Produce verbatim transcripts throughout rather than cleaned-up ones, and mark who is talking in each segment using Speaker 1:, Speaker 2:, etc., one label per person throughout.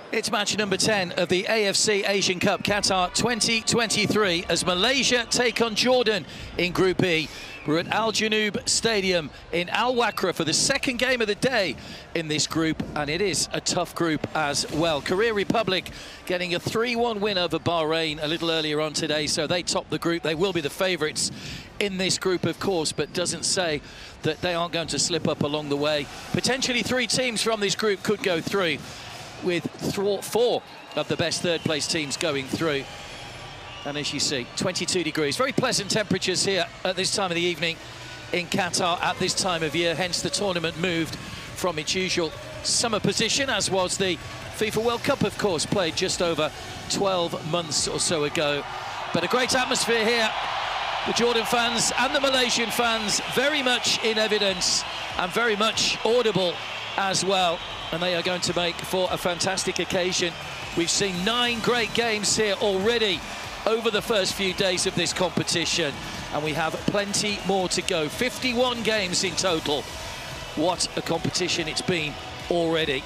Speaker 1: It's match number ten of the A F C Asian Cup Qatar twenty twenty-three as Malaysia take on Jordan in Group E. We're at Al Janoub Stadium in Al Wakra for the second game of the day in this group, and it is a tough group as well. Korea Republic getting a three one win over Bahrain a little earlier on today, so they top the group. They will be the favourites in this group, of course, but doesn't say that they aren't going to slip up along the way. Potentially three teams from this group could go through, with th four of the best third-place teams going through. And as you see, twenty-two degrees. Very pleasant temperatures here at this time of the evening in Qatar at this time of year. Hence the tournament moved from its usual summer position, as was the FIFA World Cup, of course, played just over twelve months or so ago. But a great atmosphere here. The Jordan fans and the Malaysian fans very much in evidence and very much audible as well. And they are going to make for a fantastic occasion. We've seen nine great games here already over the first few days of this competition, and we have plenty more to go. fifty-one games in total. What a competition it's been already.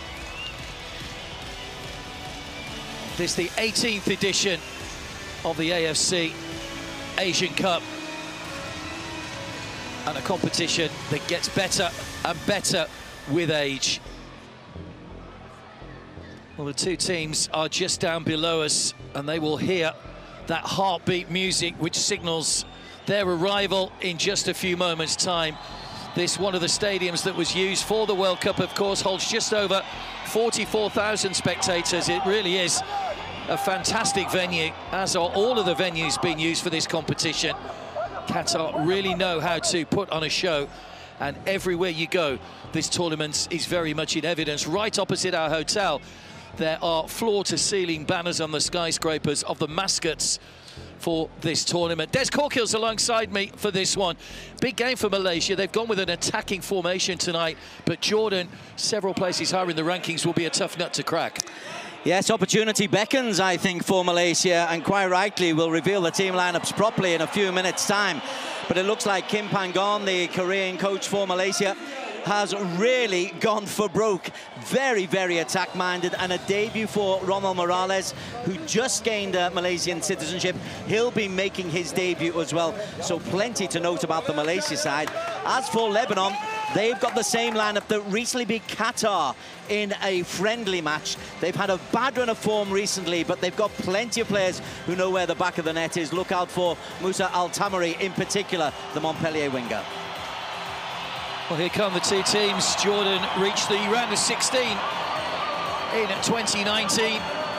Speaker 1: This is the eighteenth edition of the A F C Asian Cup, and a competition that gets better and better with age. Well, the two teams are just down below us, and they will hear that heartbeat music which signals their arrival in just a few moments' time. This, one of the stadiums that was used for the World Cup, of course, holds just over forty-four thousand spectators. It really is a fantastic venue, as are all of the venues being used for this competition. Qatar really know how to put on a show, and everywhere you go, this tournament is very much in evidence. Right opposite our hotel, there are floor-to-ceiling banners on the skyscrapers of the mascots for this tournament. Des Corkill's alongside me for this one. Big game for Malaysia. They've gone with an attacking formation tonight, but Jordan, several places higher in the rankings, will be a tough nut to crack.
Speaker 2: Yes, opportunity beckons, I think, for Malaysia, and quite rightly we'll reveal the team lineups properly in a few minutes' time. But it looks like Kim Panggon, the Korean coach for Malaysia, has really gone for broke. Very, very attack-minded, and a debut for Ronald Morales, who just gained uh, Malaysian citizenship. He'll be making his debut as well, so plenty to note about the Malaysia side. As for Lebanon, they've got the same lineup that recently beat Qatar in a friendly match. They've had a bad run of form recently, but they've got plenty of players who know where the back of the net is. Look out for Musa Al-Tamari in particular, the Montpellier winger.
Speaker 1: Well, here come the two teams. Jordan reached the round of sixteen in twenty nineteen.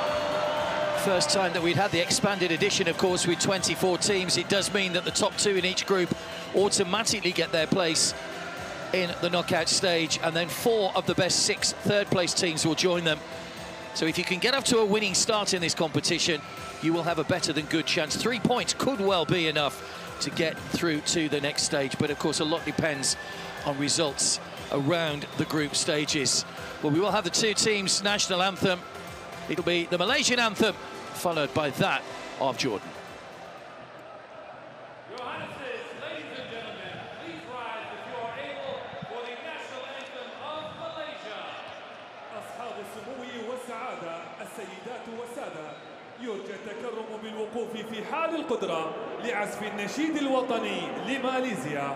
Speaker 1: First time that we'd had the expanded edition, of course, with twenty-four teams. It does mean that the top two in each group automatically get their place in the knockout stage, and then four of the best six third-place teams will join them. So if you can get up to a winning start in this competition, you will have a better than good chance. Three points could well be enough to get through to the next stage, but of course a lot depends on results around the group stages. Well, we will have the two teams' national anthem. It'll be the Malaysian anthem, followed by that of Jordan.
Speaker 3: Your Highnesses, ladies and gentlemen, please rise if you are able for the national anthem of Malaysia. أصحاب السمو والسعادة، السيدات والسادة، يرجى التكرم بالوقوف في حال القدرة لعزف النشيد الوطني لماليزيا.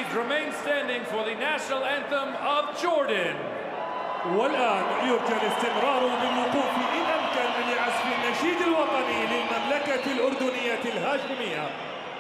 Speaker 3: remain standing for the national anthem of Jordan.
Speaker 4: والآن يرجى الاستمرار بالوقوف إن أمكن لعزف النشيد الوطني للمملكة الأردنية الهاشمية.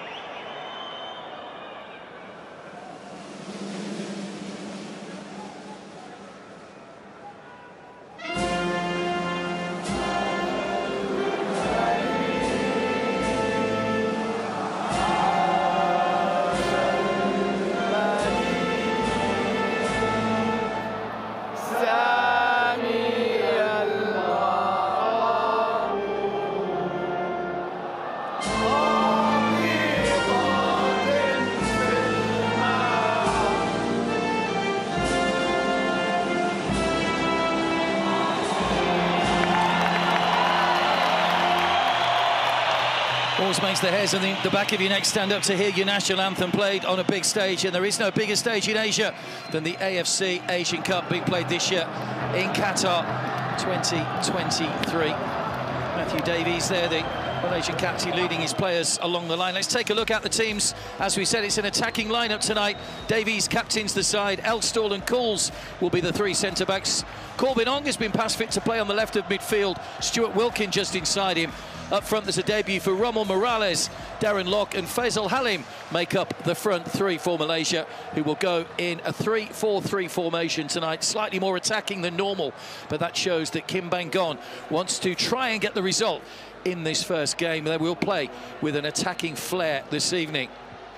Speaker 1: Always makes the hairs on the, the back of your neck stand up to hear your national anthem played on a big stage, and there is no bigger stage in Asia than the A F C Asian Cup being played this year in Qatar twenty twenty-three. Matthew Davies there, the Malaysian captain, leading his players along the line. Let's take a look at the teams. As we said, it's an attacking lineup tonight. Davies captains the side. Elstall and Cools will be the three centre-backs. Corbin Ong has been past fit to play on the left of midfield. Stuart Wilkin just inside him. Up front, there's a debut for Rommel Morales. Darren Lock and Faisal Halim make up the front three for Malaysia, who will go in a three four three formation tonight. Slightly more attacking than normal, but that shows that Kim Bang-gon wants to try and get the result in this first game. They will play with an attacking flair this evening.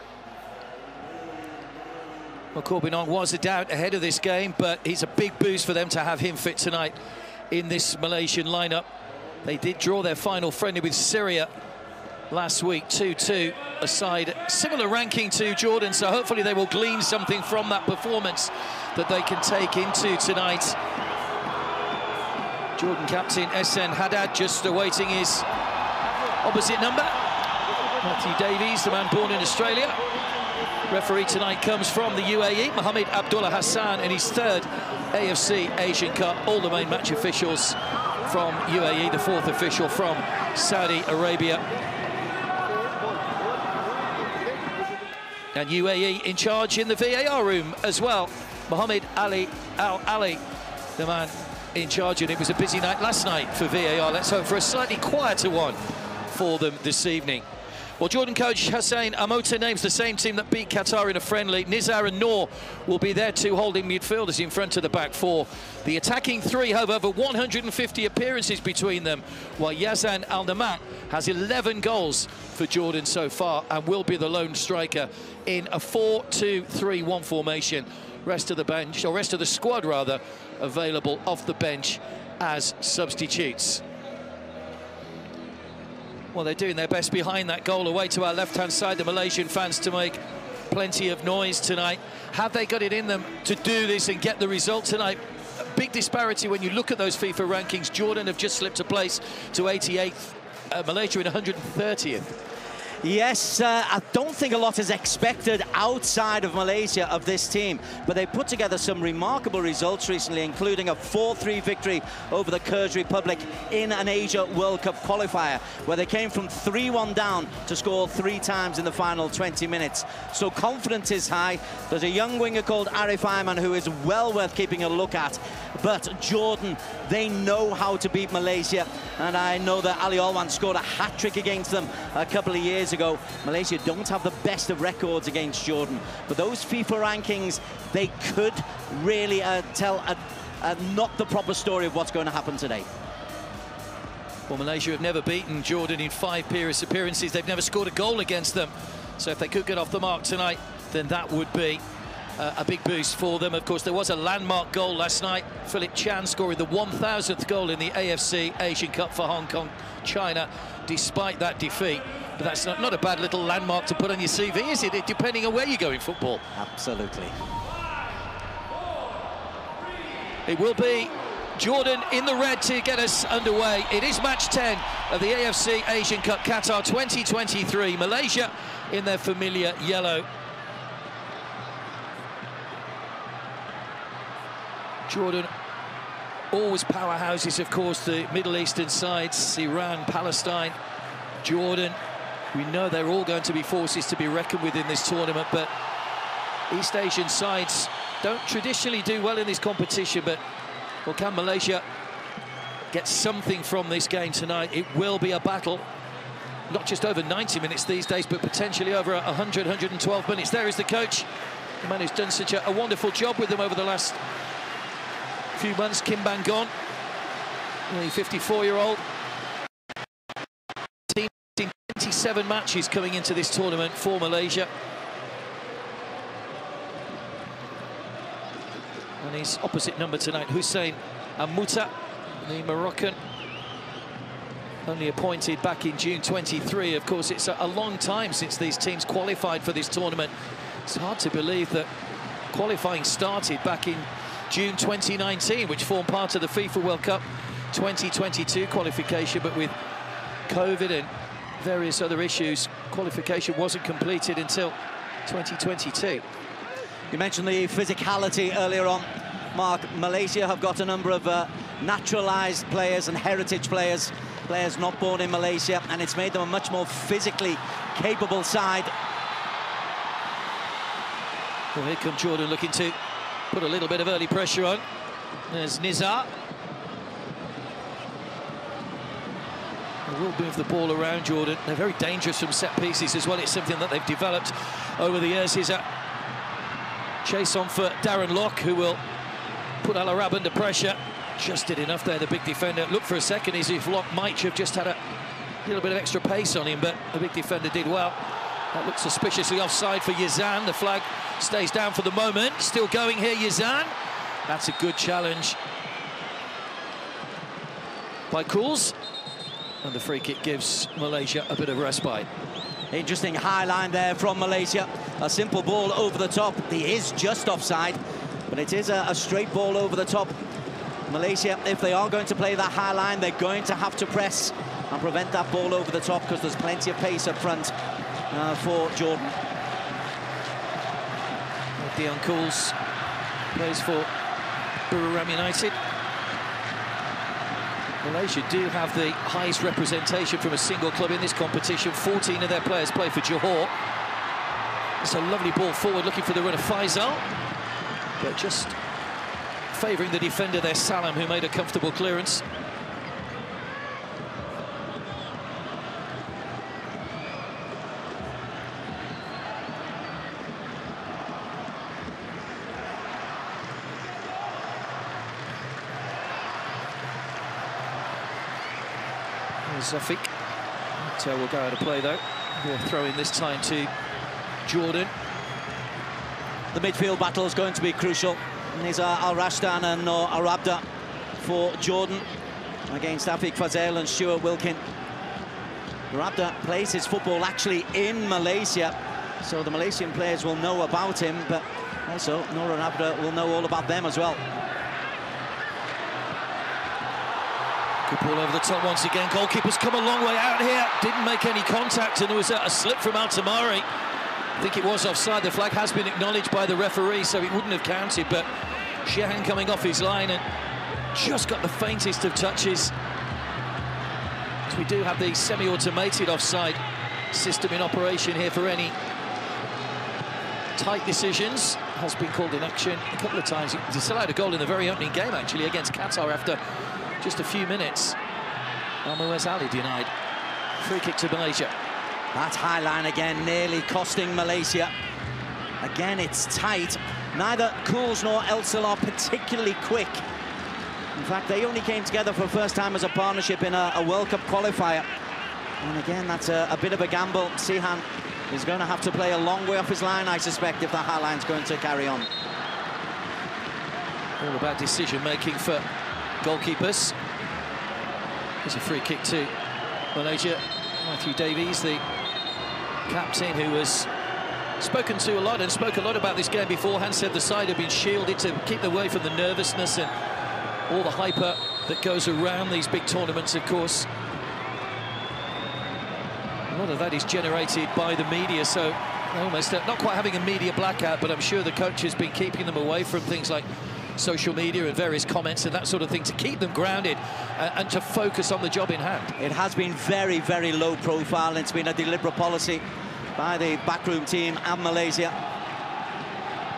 Speaker 1: Well, Corbin Ong was a doubt ahead of this game, but it's a big boost for them to have him fit tonight in this Malaysian lineup. They did draw their final friendly with Syria last week, two two, a side similar ranking to Jordan, so hopefully they will glean something from that performance that they can take into tonight. Jordan captain Esen Haddad just awaiting his opposite number. Matthew Davies, the man born in Australia. Referee tonight comes from the U A E, Mohammed Abdullah Hassan, in his third A F C Asian Cup. All the main match officials from U A E, the fourth official from Saudi Arabia. And U A E in charge in the V A R room as well. Mohammed Ali Al-Ali, the man in charge, and it was a busy night last night for V A R. Let's hope for a slightly quieter one for them this evening. Well, Jordan coach Hussein Amota names the same team that beat Qatar in a friendly. Nizar and Noor will be their two holding midfielders in front of the back four. The attacking three have over one hundred fifty appearances between them, while Yazan Al-Namat has eleven goals for Jordan so far and will be the lone striker in a four two three one formation. Rest of the bench, or rest of the squad rather, available off the bench as substitutes. Well, they're doing their best behind that goal away to our left-hand side, the Malaysian fans, to make plenty of noise tonight. Have they got it in them to do this and get the result tonight? A big disparity when you look at those FIFA rankings. Jordan have just slipped a place to eighty-eighth, uh, Malaysia in one hundred thirtieth.
Speaker 2: Yes, uh, I don't think a lot is expected outside of Malaysia of this team, but they put together some remarkable results recently, including a four three victory over the Kyrgyz Republic in an Asia World Cup qualifier, where they came from three one down to score three times in the final twenty minutes. So confidence is high. There's a young winger called Arif Ayman who is well worth keeping a look at. But Jordan, they know how to beat Malaysia, and I know that Ali Alwan scored a hat-trick against them a couple of years ago. Malaysia don't have the best of records against Jordan, but those FIFA rankings, they could really uh, tell a, a not the proper story of what's going to happen today.
Speaker 1: Well, Malaysia have never beaten Jordan in five previous appearances. They've never scored a goal against them. So if they could get off the mark tonight, then that would be uh, a big boost for them. Of course, there was a landmark goal last night. Philip Chan scoring the one thousandth goal in the A F C Asian Cup for Hong Kong, China, despite that defeat. But that's not, not a bad little landmark to put on your C V, is it? Depending on where you go in football.
Speaker 2: Absolutely.
Speaker 1: It will be Jordan in the red to get us underway. It is match ten of the A F C Asian Cup Qatar twenty twenty-three. Malaysia in their familiar yellow. Jordan, always powerhouses, of course, the Middle Eastern sides, Iran, Palestine, Jordan. We know they're all going to be forces to be reckoned with in this tournament, but East Asian sides don't traditionally do well in this competition, but well, can Malaysia get something from this game tonight? It will be a battle, not just over ninety minutes these days, but potentially over one hundred, one hundred twelve minutes. There is the coach, the man who's done such a, a wonderful job with them over the last few months, Kim Bang-gon, the fifty-four-year-old. Team in twenty-seven matches coming into this tournament for Malaysia. And his opposite number tonight, Hussein Amuta, the Moroccan, only appointed back in June twenty-three. Of course, it's a, a long time since these teams qualified for this tournament. It's hard to believe that qualifying started back in June twenty nineteen, which formed part of the FIFA World Cup twenty twenty-two qualification, but with COVID and various other issues, qualification wasn't completed until twenty twenty-two.
Speaker 2: You mentioned the physicality earlier on, Mark. Malaysia have got a number of uh, naturalised players and heritage players, players not born in Malaysia, and it's made them a much more physically capable side.
Speaker 1: Well, here comes Jordan looking to put a little bit of early pressure on. There's Nizar. They will move the ball around, Jordan. They're very dangerous from set pieces as well. It's something that they've developed over the years. Here's a chase on for Darren Lock, who will put Al Arab under pressure. Just did enough there, the big defender. Looked for a second as if Lock might have just had a little bit of extra pace on him, but the big defender did well. That looks suspiciously offside for Yazan. The flag stays down for the moment. Still going here, Yazan. That's a good challenge by Kouls. And the free kick gives Malaysia a bit of respite.
Speaker 2: Interesting high line there from Malaysia. A simple ball over the top. He is just offside, but it is a, a straight ball over the top. Malaysia, if they are going to play that high line, they're going to have to press and prevent that ball over the top, because there's plenty of pace up front uh, for Jordan.
Speaker 1: Dion Kouls plays for Buriram United. Malaysia do have the highest representation from a single club in this competition. fourteen of their players play for Johor. It's a lovely ball forward, looking for the runner Faisal, but just favouring the defender there, Salam, who made a comfortable clearance. Zafik. So we'll go out of play though. We'll throw in this time to Jordan.
Speaker 2: The midfield battle is going to be crucial. These are Al Rashdan and Noor Arabda for Jordan against Afiq Fazal and Stuart Wilkin. Arabda plays his football actually in Malaysia, so the Malaysian players will know about him, but also Noor Arabda will know all about them as well.
Speaker 1: Good ball over the top once again. Goalkeeper's come a long way out here. Didn't make any contact, and there was a, a slip from Altamari. I think it was offside. The flag has been acknowledged by the referee, so it wouldn't have counted, but Shehan coming off his line and just got the faintest of touches. So we do have the semi-automated offside system in operation here for any tight decisions. Has been called in action a couple of times. He disallowed a goal in the very opening game, actually, against Qatar after just a few minutes. Al-Muaz Ali denied. Free kick to Malaysia.
Speaker 2: That high line again, nearly costing Malaysia. Again, it's tight. Neither Kouls nor Elsel are particularly quick. In fact, they only came together for the first time as a partnership in a, a World Cup qualifier. And again, that's a, a bit of a gamble. Sihan is going to have to play a long way off his line, I suspect, if that high line's going to carry on.
Speaker 1: All about decision-making for goalkeepers. There's a free kick to Malaysia. Matthew Davies, the captain, who was spoken to a lot and spoke a lot about this game beforehand, said the side had been shielded to keep away from the nervousness and all the hyper that goes around these big tournaments, of course. A lot of that is generated by the media, so almost uh, not quite having a media blackout, but I'm sure the coach has been keeping them away from things like social media and various comments and that sort of thing to keep them grounded uh, and to focus on the job in hand.
Speaker 2: It has been very, very low profile, and it's been a deliberate policy by the backroom team and Malaysia.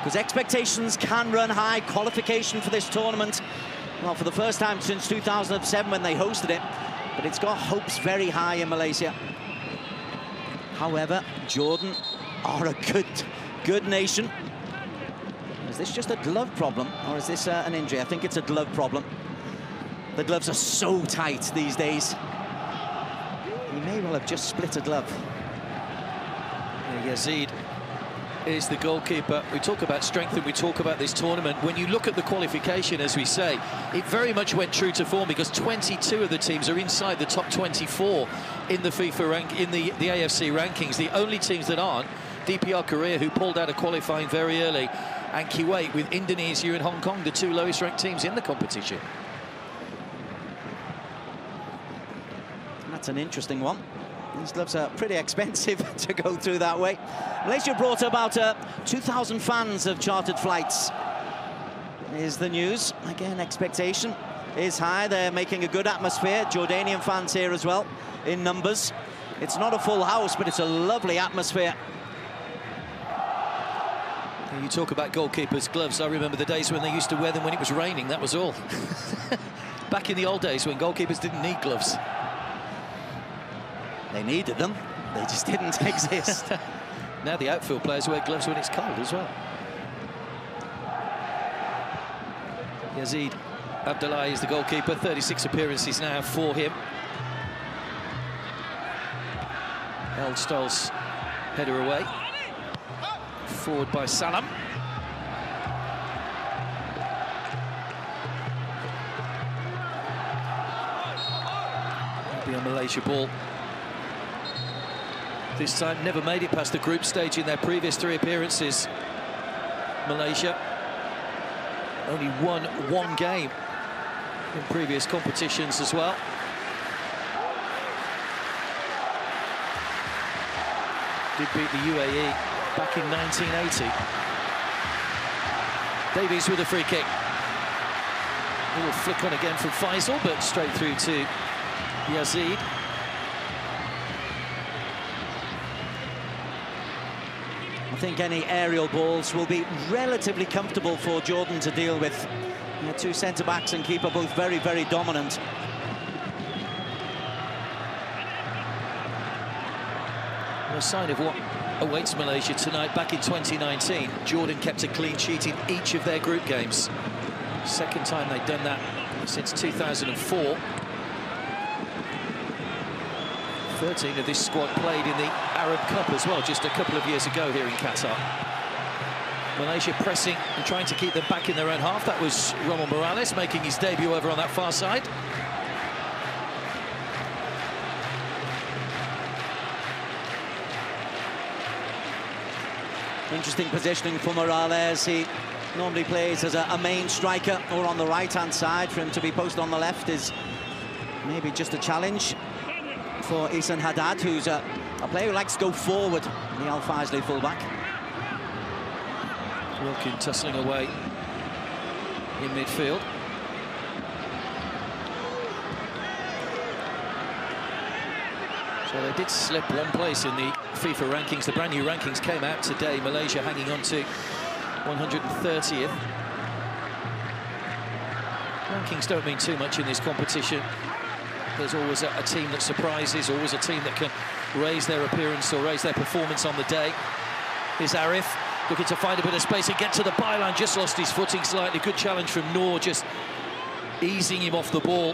Speaker 2: Because expectations can run high. Qualification for this tournament, well, for the first time since two thousand seven when they hosted it, but it's got hopes very high in Malaysia. However, Jordan are a good, good nation. Is this just a glove problem, or is this uh, an injury? I think it's a glove problem. The gloves are so tight these days. He may well have just split a glove.
Speaker 1: Yeah, Yazid is the goalkeeper. We talk about strength and we talk about this tournament. When you look at the qualification, as we say, it very much went true to form, because twenty-two of the teams are inside the top twenty-four in the FIFA rank, in the, the A F C rankings. The only teams that aren't, D P R Korea, who pulled out of qualifying very early, and Kuwait, with Indonesia and Hong Kong, the two lowest ranked teams in the competition.
Speaker 2: That's an interesting one. These gloves are pretty expensive to go through that way. Malaysia brought about uh, two thousand fans of chartered flights, is the news. Again, expectation is high. They're making a good atmosphere. Jordanian fans here as well, in numbers. It's not a full house, but it's a lovely atmosphere.
Speaker 1: You talk about goalkeepers' gloves. I remember the days when they used to wear them when it was raining, that was all. Back in the old days when goalkeepers didn't need gloves.
Speaker 2: They needed them, they just didn't exist.
Speaker 1: Now the outfield players wear gloves when it's cold as well. Yazid Abdullahi is the goalkeeper, thirty-six appearances now for him. Eldstol's header away. Forward by Salam. It'll be a Malaysia ball. This time never made it past the group stage in their previous three appearances. Malaysia only won one game in previous competitions as well. Did beat the U A E back in nineteen eighty. Davies with a free kick. A little flick on again from Faisal, but straight through to Yazid.
Speaker 2: I think any aerial balls will be relatively comfortable for Jordan to deal with. You know, two centre-backs and keeper both very, very dominant.
Speaker 1: A sign of what awaits Malaysia tonight. Back in twenty nineteen, Jordan kept a clean sheet in each of their group games. Second time they've done that since two thousand four. thirteen of this squad played in the Arab Cup as well, just a couple of years ago here in Qatar. Malaysia pressing and trying to keep them back in their own half. That was Ramon Morales making his debut over on that far side.
Speaker 2: Interesting positioning for Morales. He normally plays as a, a main striker or on the right-hand side. For him to be posted on the left is maybe just a challenge for Ihsan Haddad, who's a, a player who likes to go forward, the Al Faisley fullback.
Speaker 1: Wilkin tussling away in midfield. So they did slip one place in the FIFA rankings. The brand new rankings came out today. Malaysia hanging on to one hundred thirtieth. Rankings don't mean too much in this competition. There's always a, a team that surprises, always a team that can raise their appearance or raise their performance on the day. Here's Arif looking to find a bit of space and get to the byline. Just lost his footing slightly. Good challenge from Noor, just easing him off the ball.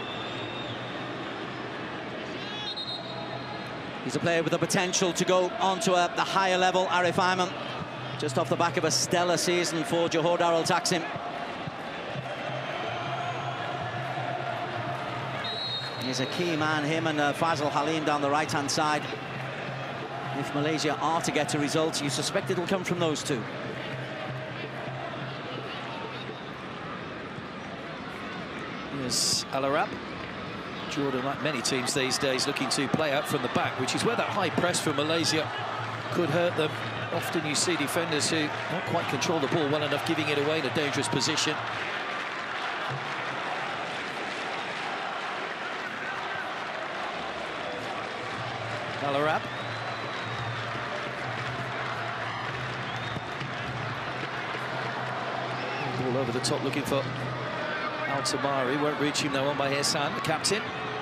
Speaker 2: He's a player with the potential to go on to a, the higher level, Arif Ayman, just off the back of a stellar season for Johor Darul Taksim. He's a key man, him and uh, Faisal Halim down the right-hand side. If Malaysia are to get a result, you suspect it'll come from those two.
Speaker 1: Here's Al Arab. Jordan, like many teams these days, looking to play out from the back, which is where that high press from Malaysia could hurt them. Often you see defenders who don't quite control the ball well enough, giving it away in a dangerous position. Al Arab. Ball over the top looking for Al Tamari. Won't reach him though, on by Hassan, the captain.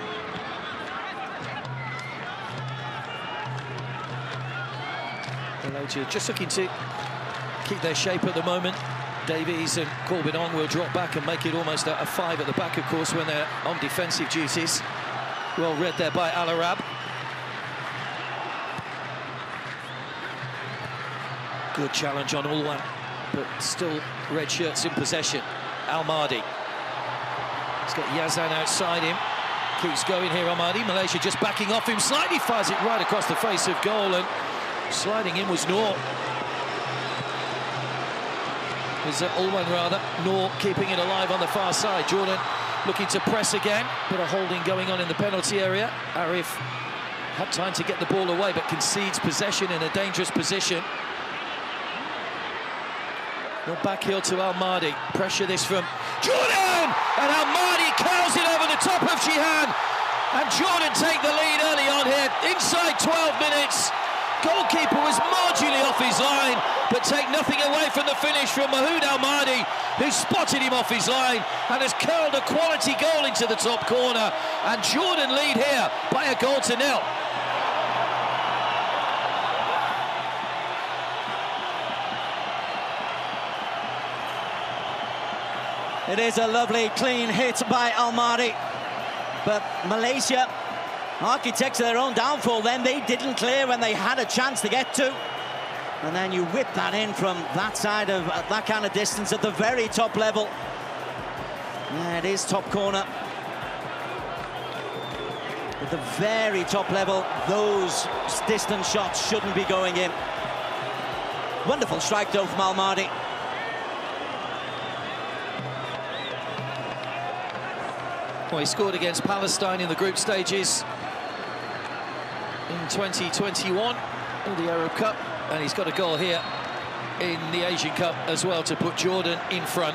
Speaker 1: Malaysia just looking to keep their shape at the moment. Davies and Corbin Ong will drop back and make it almost a, a five at the back, of course, when they're on defensive duties. Well read there by Al Arab. Good challenge on Ulwan, but still red shirts in possession. Al Mahdi. He's got Yazan outside him. Keeps going here, Al Mahdi. Malaysia just backing off him slightly, fires it right across the face of goal, and sliding in was Noor. Is uh, Ulwan rather. Noor keeping it alive on the far side. Jordan looking to press again. Bit of holding going on in the penalty area. Arif had time to get the ball away, but concedes possession in a dangerous position. Well, back heel to Al Mahdi. Pressure this from Jordan! And Al Mahdi curls it over the top of Jihan. And Jordan take the lead early on here. Inside twelve minutes. Goalkeeper was marginally off his line, but take nothing away from the finish from Mahoud Al Mahdi, who spotted him off his line and has curled a quality goal into the top corner. And Jordan lead here by a goal to nil.
Speaker 2: It is a lovely, clean hit by Al Mahdi. But Malaysia, architects of their own downfall then. They didn't clear when they had a chance to get to. And then you whip that in from that side of uh, that kind of distance at the very top level. Yeah, it is top corner. At the very top level, those distance shots shouldn't be going in. Wonderful strike though from Al Mahdi.
Speaker 1: Well, he scored against Palestine in the group stages in twenty twenty-one in the Arab Cup, and he's got a goal here in the Asian Cup as well to put Jordan in front.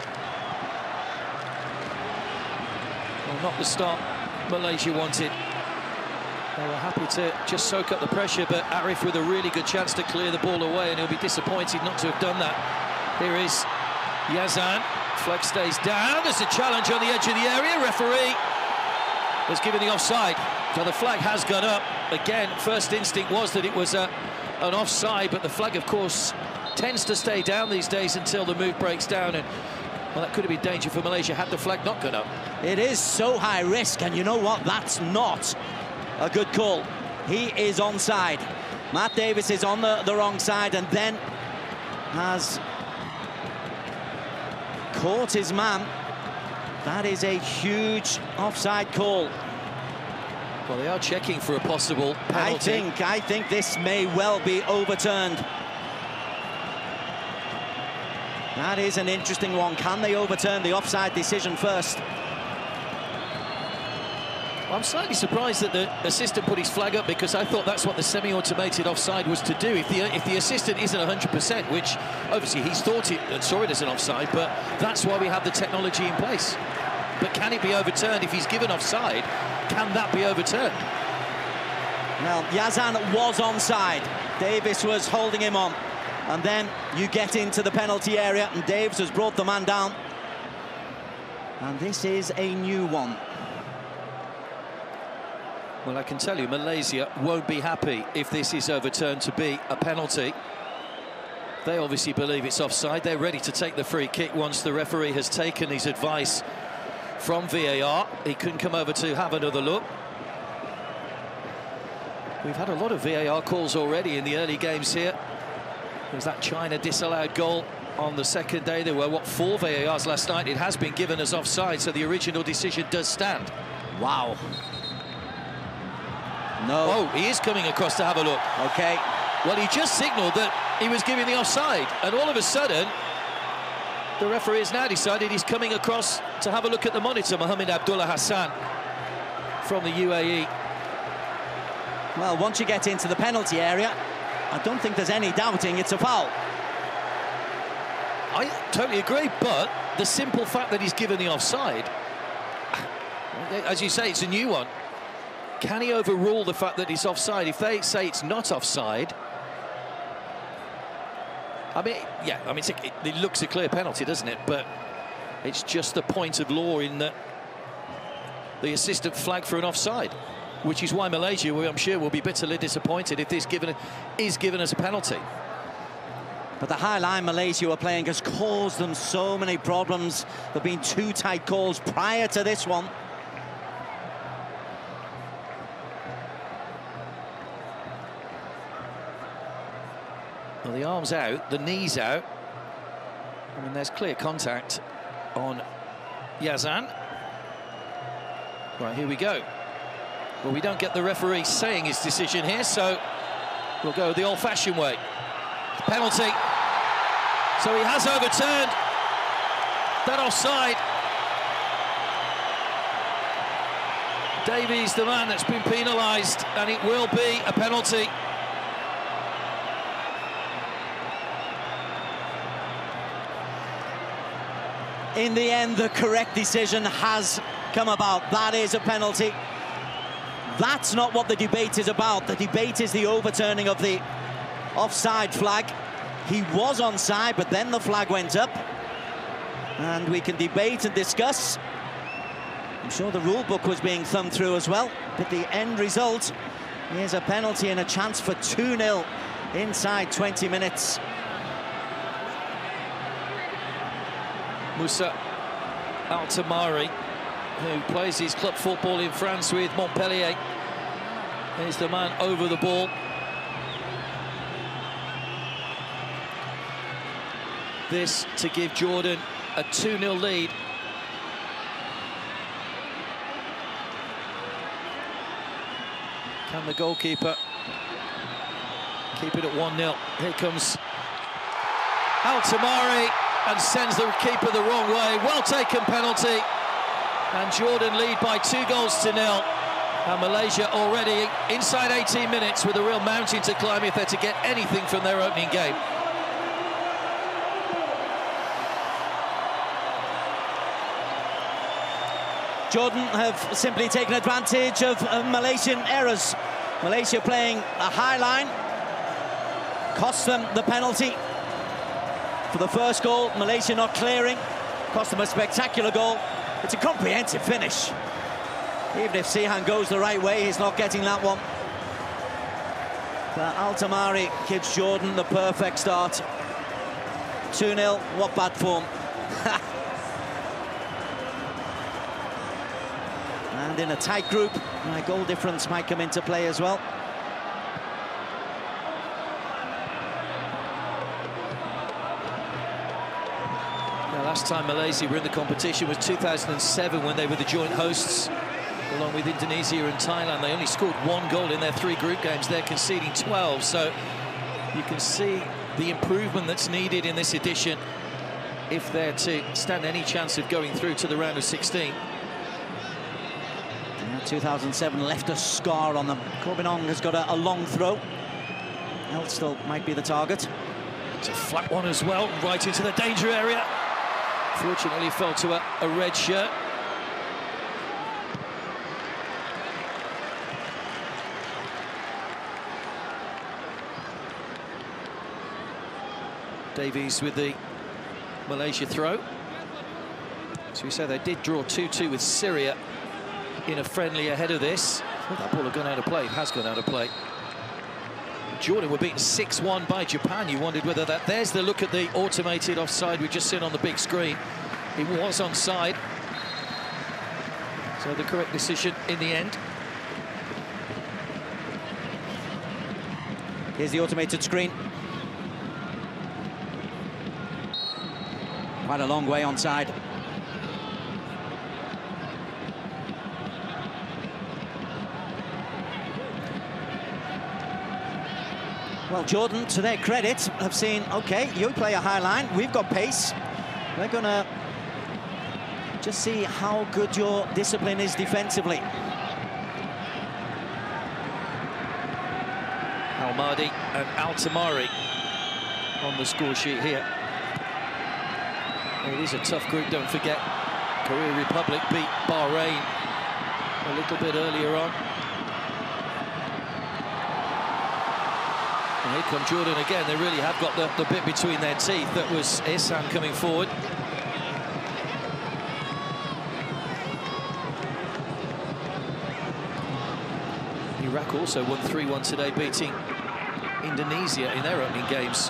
Speaker 1: Well, not the start Malaysia wanted. They were happy to just soak up the pressure, but Arif with a really good chance to clear the ball away, and he'll be disappointed not to have done that. Here is Yazan. Flag stays down. There's a challenge on the edge of the area. Referee has given the offside. So the flag has gone up. Again, first instinct was that it was a, an offside, but the flag, of course, tends to stay down these days until the move breaks down. And, well, that could have been danger for Malaysia had the flag not gone up.
Speaker 2: It is so high risk, and you know what? That's not a good call. He is onside. Matt Davis is on the, the wrong side, and then has caught his man. That is a huge offside call.
Speaker 1: Well, they are checking for a possible penalty.
Speaker 2: I think, I think this may well be overturned. That is an interesting one. Can they overturn the offside decision first?
Speaker 1: Well, I'm slightly surprised that the assistant put his flag up, because I thought that's what the semi-automated offside was to do. If the if the assistant isn't one hundred percent, which obviously he's thought it and saw it as an offside, but that's why we have the technology in place. But can it be overturned if he's given offside? Can that be overturned?
Speaker 2: Well, Yazan was onside. Davis was holding him on. And then you get into the penalty area, and Davis has brought the man down. And this is a new one.
Speaker 1: Well, I can tell you, Malaysia won't be happy if this is overturned to be a penalty. They obviously believe it's offside. They're ready to take the free kick once the referee has taken his advice from V A R. He couldn't come over to have another look. We've had a lot of V A R calls already in the early games here. There's that China disallowed goal on the second day. There were, what, four V A Rs last night. It has been given as offside, so the original decision does stand.
Speaker 2: Wow. No.
Speaker 1: Oh, he is coming across to have a look.
Speaker 2: Okay.
Speaker 1: Well, he just signalled that he was giving the offside, and all of a sudden, the referee has now decided he's coming across to have a look at the monitor. Mohamed Abdullah Hassan from the U A E.
Speaker 2: Well, once you get into the penalty area, I don't think there's any doubting it's a foul.
Speaker 1: I totally agree, but the simple fact that he's given the offside, as you say, it's a new one. Can he overrule the fact that it's offside? If they say it's not offside, I mean, yeah, I mean, it's a, it, it looks a clear penalty, doesn't it? But it's just a point of law in that the assistant flagged for an offside, which is why Malaysia, I'm sure, will be bitterly disappointed if this given is given as a penalty.
Speaker 2: But the high line Malaysia were playing has caused them so many problems. There have been two tight calls prior to this one.
Speaker 1: Well, the arm's out, the knee's out. I mean, there's clear contact on Yazan. Right, here we go. Well, we don't get the referee saying his decision here, so we'll go the old-fashioned way. Penalty. So he has overturned that offside. Davies, the man that's been penalised, and it will be a penalty.
Speaker 2: In the end, the correct decision has come about. That is a penalty. That's not what the debate is about. The debate is the overturning of the offside flag. He was onside, but then the flag went up. And we can debate and discuss. I'm sure the rule book was being thumbed through as well. But the end result is a penalty and a chance for two nil inside twenty minutes.
Speaker 1: Moussa Altamari, who plays his club football in France with Montpellier, is the man over the ball. This to give Jordan a two nil lead. Can the goalkeeper keep it at one nil? Here comes Altamari and sends the keeper the wrong way. Well taken penalty. And Jordan lead by two goals to nil. And Malaysia already inside eighteen minutes with a real mountain to climb if they're to get anything from their opening game.
Speaker 2: Jordan have simply taken advantage of uh, Malaysian errors. Malaysia playing a high line, cost them the penalty for the first goal. Malaysia not clearing, cost them a spectacular goal. It's a comprehensive finish. Even if Sihan goes the right way, he's not getting that one. But Altamari gives Jordan the perfect start. two nil, what bad form. And in a tight group, my goal difference might come into play as well.
Speaker 1: Now, last time Malaysia were in the competition was two thousand seven when they were the joint hosts, along with Indonesia and Thailand. They only scored one goal in their three group games. They're conceding twelve, so you can see the improvement that's needed in this edition if they're to stand any chance of going through to the round of sixteen.
Speaker 2: two thousand seven left a scar on them. Corbinong has got a, a long throw. Elstall might be the target.
Speaker 1: It's a flat one as well, right into the danger area. Fortunately fell to a, a red shirt. Davies with the Malaysia throw. So we say they did draw two two with Syria in a friendly ahead of this. Well, that ball had gone out of play. It has gone out of play. Jordan were beaten six one by Japan. You wondered whether that... There's the look at the automated offside we've just seen on the big screen. It was onside. So the correct decision in the end.
Speaker 2: Here's the automated screen. Quite a long way onside. Well, Jordan, to their credit, have seen, OK, you play a high line, we've got pace. We're going to just see how good your discipline is defensively.
Speaker 1: Almadi and Altamari on the score sheet here. It is a tough group, don't forget. Korea Republic beat Bahrain a little bit earlier on. And here come Jordan again. They really have got the, the bit between their teeth. That was Ehsan coming forward. Iraq also won three one today, beating Indonesia in their opening games.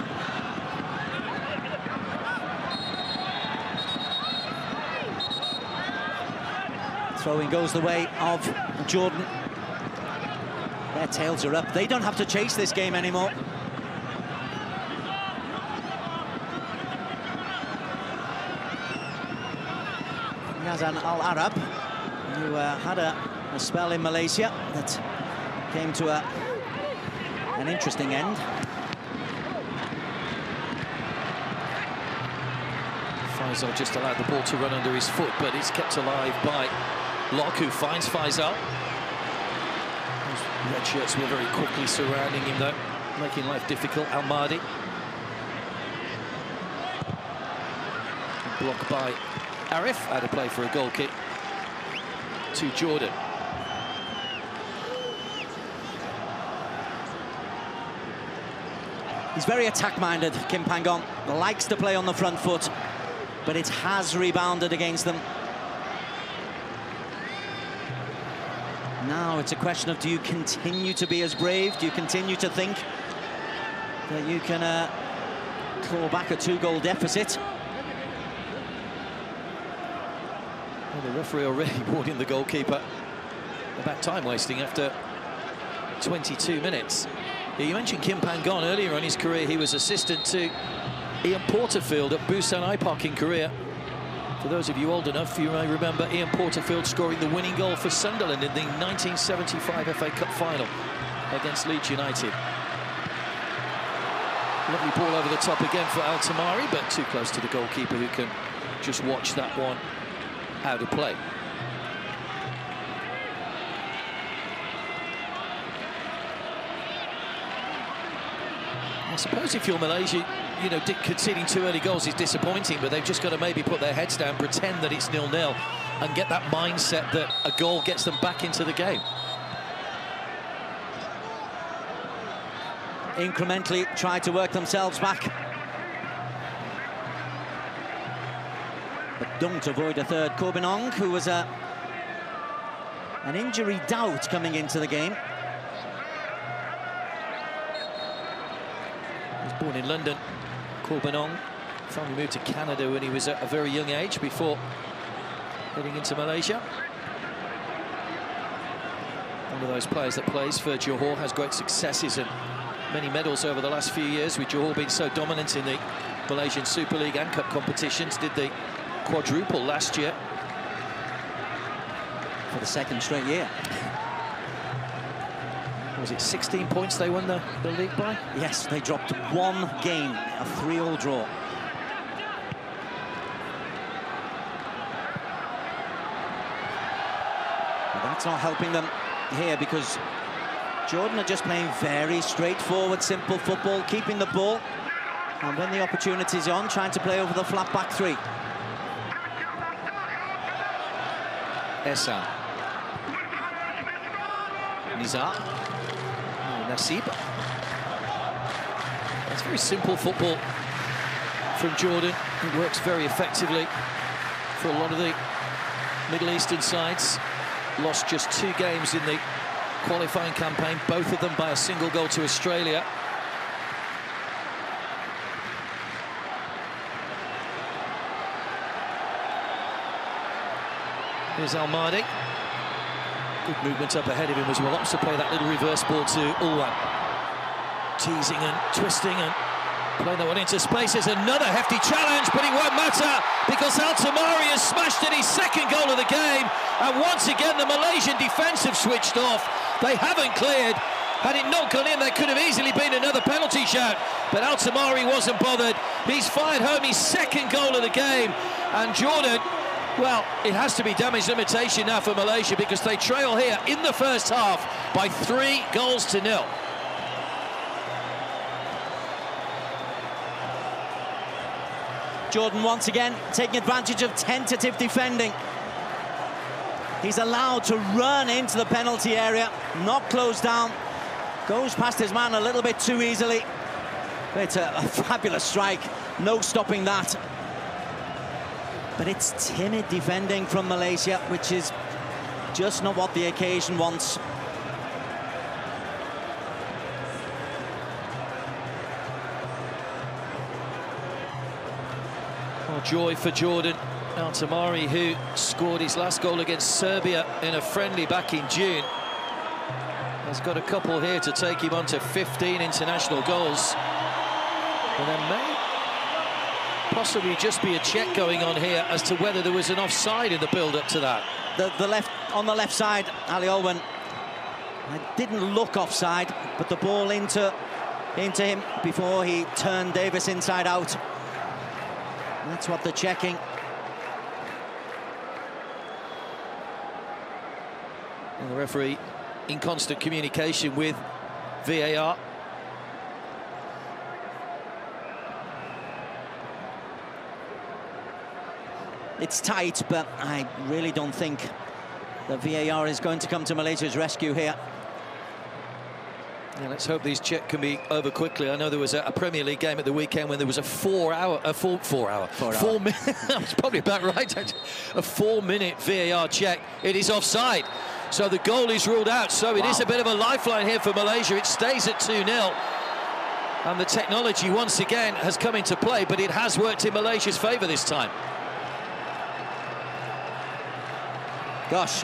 Speaker 2: Throwing goes the way of Jordan. Their tails are up. They don't have to chase this game anymore. Yazan Al Arab, who uh, had a, a spell in Malaysia that came to a, an interesting end.
Speaker 1: Faisal just allowed the ball to run under his foot, but it's kept alive by Locke, who finds Faisal. Those red shirts were very quickly surrounding him, though, making life difficult. Al Mahdi. Blocked by Arif, out of play for a goal kick to Jordan.
Speaker 2: He's very attack-minded, Kim Pangong. Likes to play on the front foot, but it has rebounded against them. Now it's a question of, do you continue to be as brave? Do you continue to think that you can uh, claw back a two-goal deficit?
Speaker 1: Well, the referee already warning the goalkeeper about time wasting after twenty-two minutes. Yeah, you mentioned Kim Pangong earlier in his career. He was assistant to Ian Porterfield at Busan Ipark in Korea. For those of you old enough, you may remember Ian Porterfield scoring the winning goal for Sunderland in the nineteen seventy-five F A Cup final against Leeds United. Lovely ball over the top again for Al Tamari, but too close to the goalkeeper, who can just watch that one out of play. I suppose if you're Malaysia, you know, conceding two early goals is disappointing, but they've just got to maybe put their heads down, pretend that it's nil nil, and get that mindset that a goal gets them back into the game.
Speaker 2: Incrementally try to work themselves back, but don't avoid a third. Corbinong, who was a, an injury doubt coming into the game.
Speaker 1: Born in London, Corbinong. Family moved to Canada when he was at a very young age before heading into Malaysia. One of those players that plays for Johor, has great successes and many medals over the last few years, with Johor being so dominant in the Malaysian Super League and Cup competitions. Did the quadruple last year.
Speaker 2: For the second straight year.
Speaker 1: Was it sixteen points they won the, the league by?
Speaker 2: Yes, they dropped one game, a three all draw. But that's not helping them here, because Jordan are just playing very straightforward, simple football, keeping the ball, and when the opportunity's on, trying to play over the flat back three.
Speaker 1: Ehsan. Nizar. Nasib. It's very simple football from Jordan. It works very effectively for a lot of the Middle Eastern sides. Lost just two games in the qualifying campaign, both of them by a single goal to Australia. Here's Al Mahdi. Good movement up ahead of him as well. Opts to play that little reverse ball to Ulwan. Teasing and twisting and playing that one into space. There's another hefty challenge, but it won't matter because Al Tamari has smashed in his second goal of the game. And once again, the Malaysian defence have switched off. They haven't cleared. Had it not gone in, there could have easily been another penalty shout. But Al Tamari wasn't bothered. He's fired home his second goal of the game. And Jordan, well, it has to be damage limitation now for Malaysia, because they trail here in the first half by three goals to nil.
Speaker 2: Jordan once again taking advantage of tentative defending. He's allowed to run into the penalty area, not close down, Goes past his man a little bit too easily. It's a, a fabulous strike. No stopping that. But it's timid defending from Malaysia, which is just not what the occasion wants.
Speaker 1: Well, joy for Jordan Altimari, who scored his last goal against Serbia in a friendly back in June. Has got a couple here to take him on to fifteen international goals. And there may possibly just be a check going on here as to whether there was an offside in the build-up to that.
Speaker 2: The, the left on the left side, Ali Olwen. It didn't look offside, but the ball into into him before he turned Davis inside out. That's what they're checking.
Speaker 1: And the referee in constant communication with V A R.
Speaker 2: It's tight, but I really don't think the V A R is going to come to Malaysia's rescue here.
Speaker 1: Yeah, let's hope these checks can be over quickly. I know there was a, a Premier League game at the weekend when there was a four-hour, a four, four-hour, four, four minute. That's probably about right. A four-minute V A R check. It is offside, so the goal is ruled out. So it wow. is a bit of a lifeline here for Malaysia. It stays at two nil, and the technology once again has come into play, but it has worked in Malaysia's favour this time.
Speaker 2: Gosh.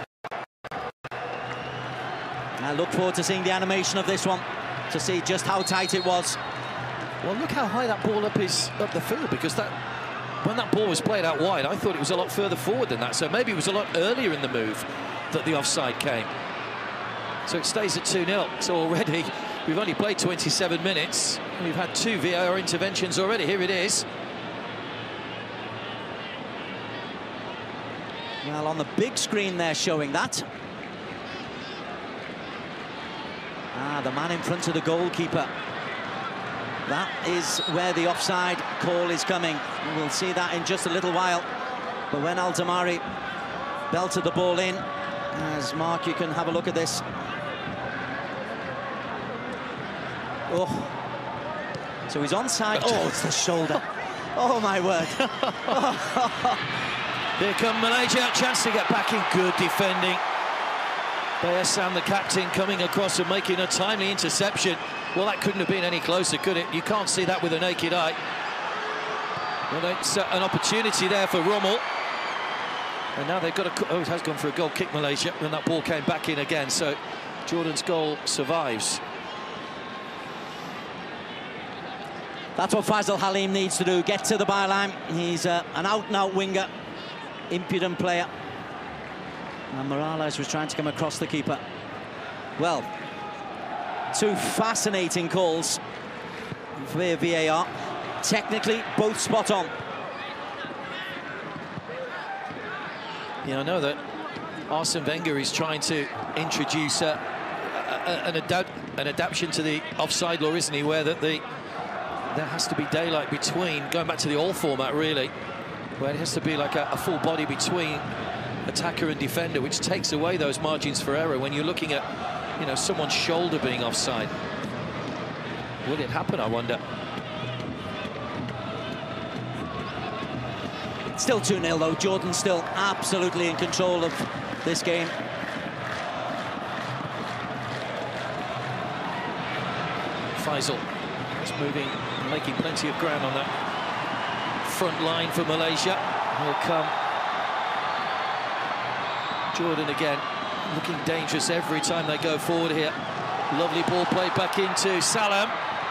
Speaker 2: I look forward to seeing the animation of this one, to see just how tight it was.
Speaker 1: Well, look how high that ball up is up the field, because that when that ball was played out wide, I thought it was a lot further forward than that. So maybe it was a lot earlier in the move that the offside came. So it stays at two nil. So already we've only played twenty-seven minutes. We've had two V A R interventions already. Here it is.
Speaker 2: Well, on the big screen they're showing that. Ah, the man in front of the goalkeeper. That is where the offside call is coming. We'll see that in just a little while. But when Altimari belted the ball in, as Mark, you can have a look at this. Oh, so he's onside. Oh, it's the shoulder. Oh, my word.
Speaker 1: Here come Malaysia, chance to get back in. Good defending. Bayasan, the captain, coming across and making a timely interception. Well, that couldn't have been any closer, could it? You can't see that with a naked eye. Well, it's uh, an opportunity there for Rommel. And now they've got a... Oh, it has gone for a goal kick, Malaysia, and that ball came back in again. So Jordan's goal survives.
Speaker 2: That's what Faisal Halim needs to do, get to the byline. He's uh, an out-and-out winger, impudent player. And Morales was trying to come across the keeper. Well, two fascinating calls via V A R. Technically, both spot on.
Speaker 1: Yeah, I know that Arsene Wenger is trying to introduce uh, a, a, an, adapt, an adaptation to the offside law, isn't he? Where that the there has to be daylight between, going back to the all format, really, where it has to be like a, a full body between attacker and defender, which takes away those margins for error when you're looking at, you know, someone's shoulder being offside. Will it happen, I wonder?
Speaker 2: Still two nil though. Jordan still absolutely in control of this game.
Speaker 1: Faisal is moving and making plenty of ground on that front line for Malaysia. Here come Jordan again, looking dangerous every time they go forward here. Lovely ball played back into Salam.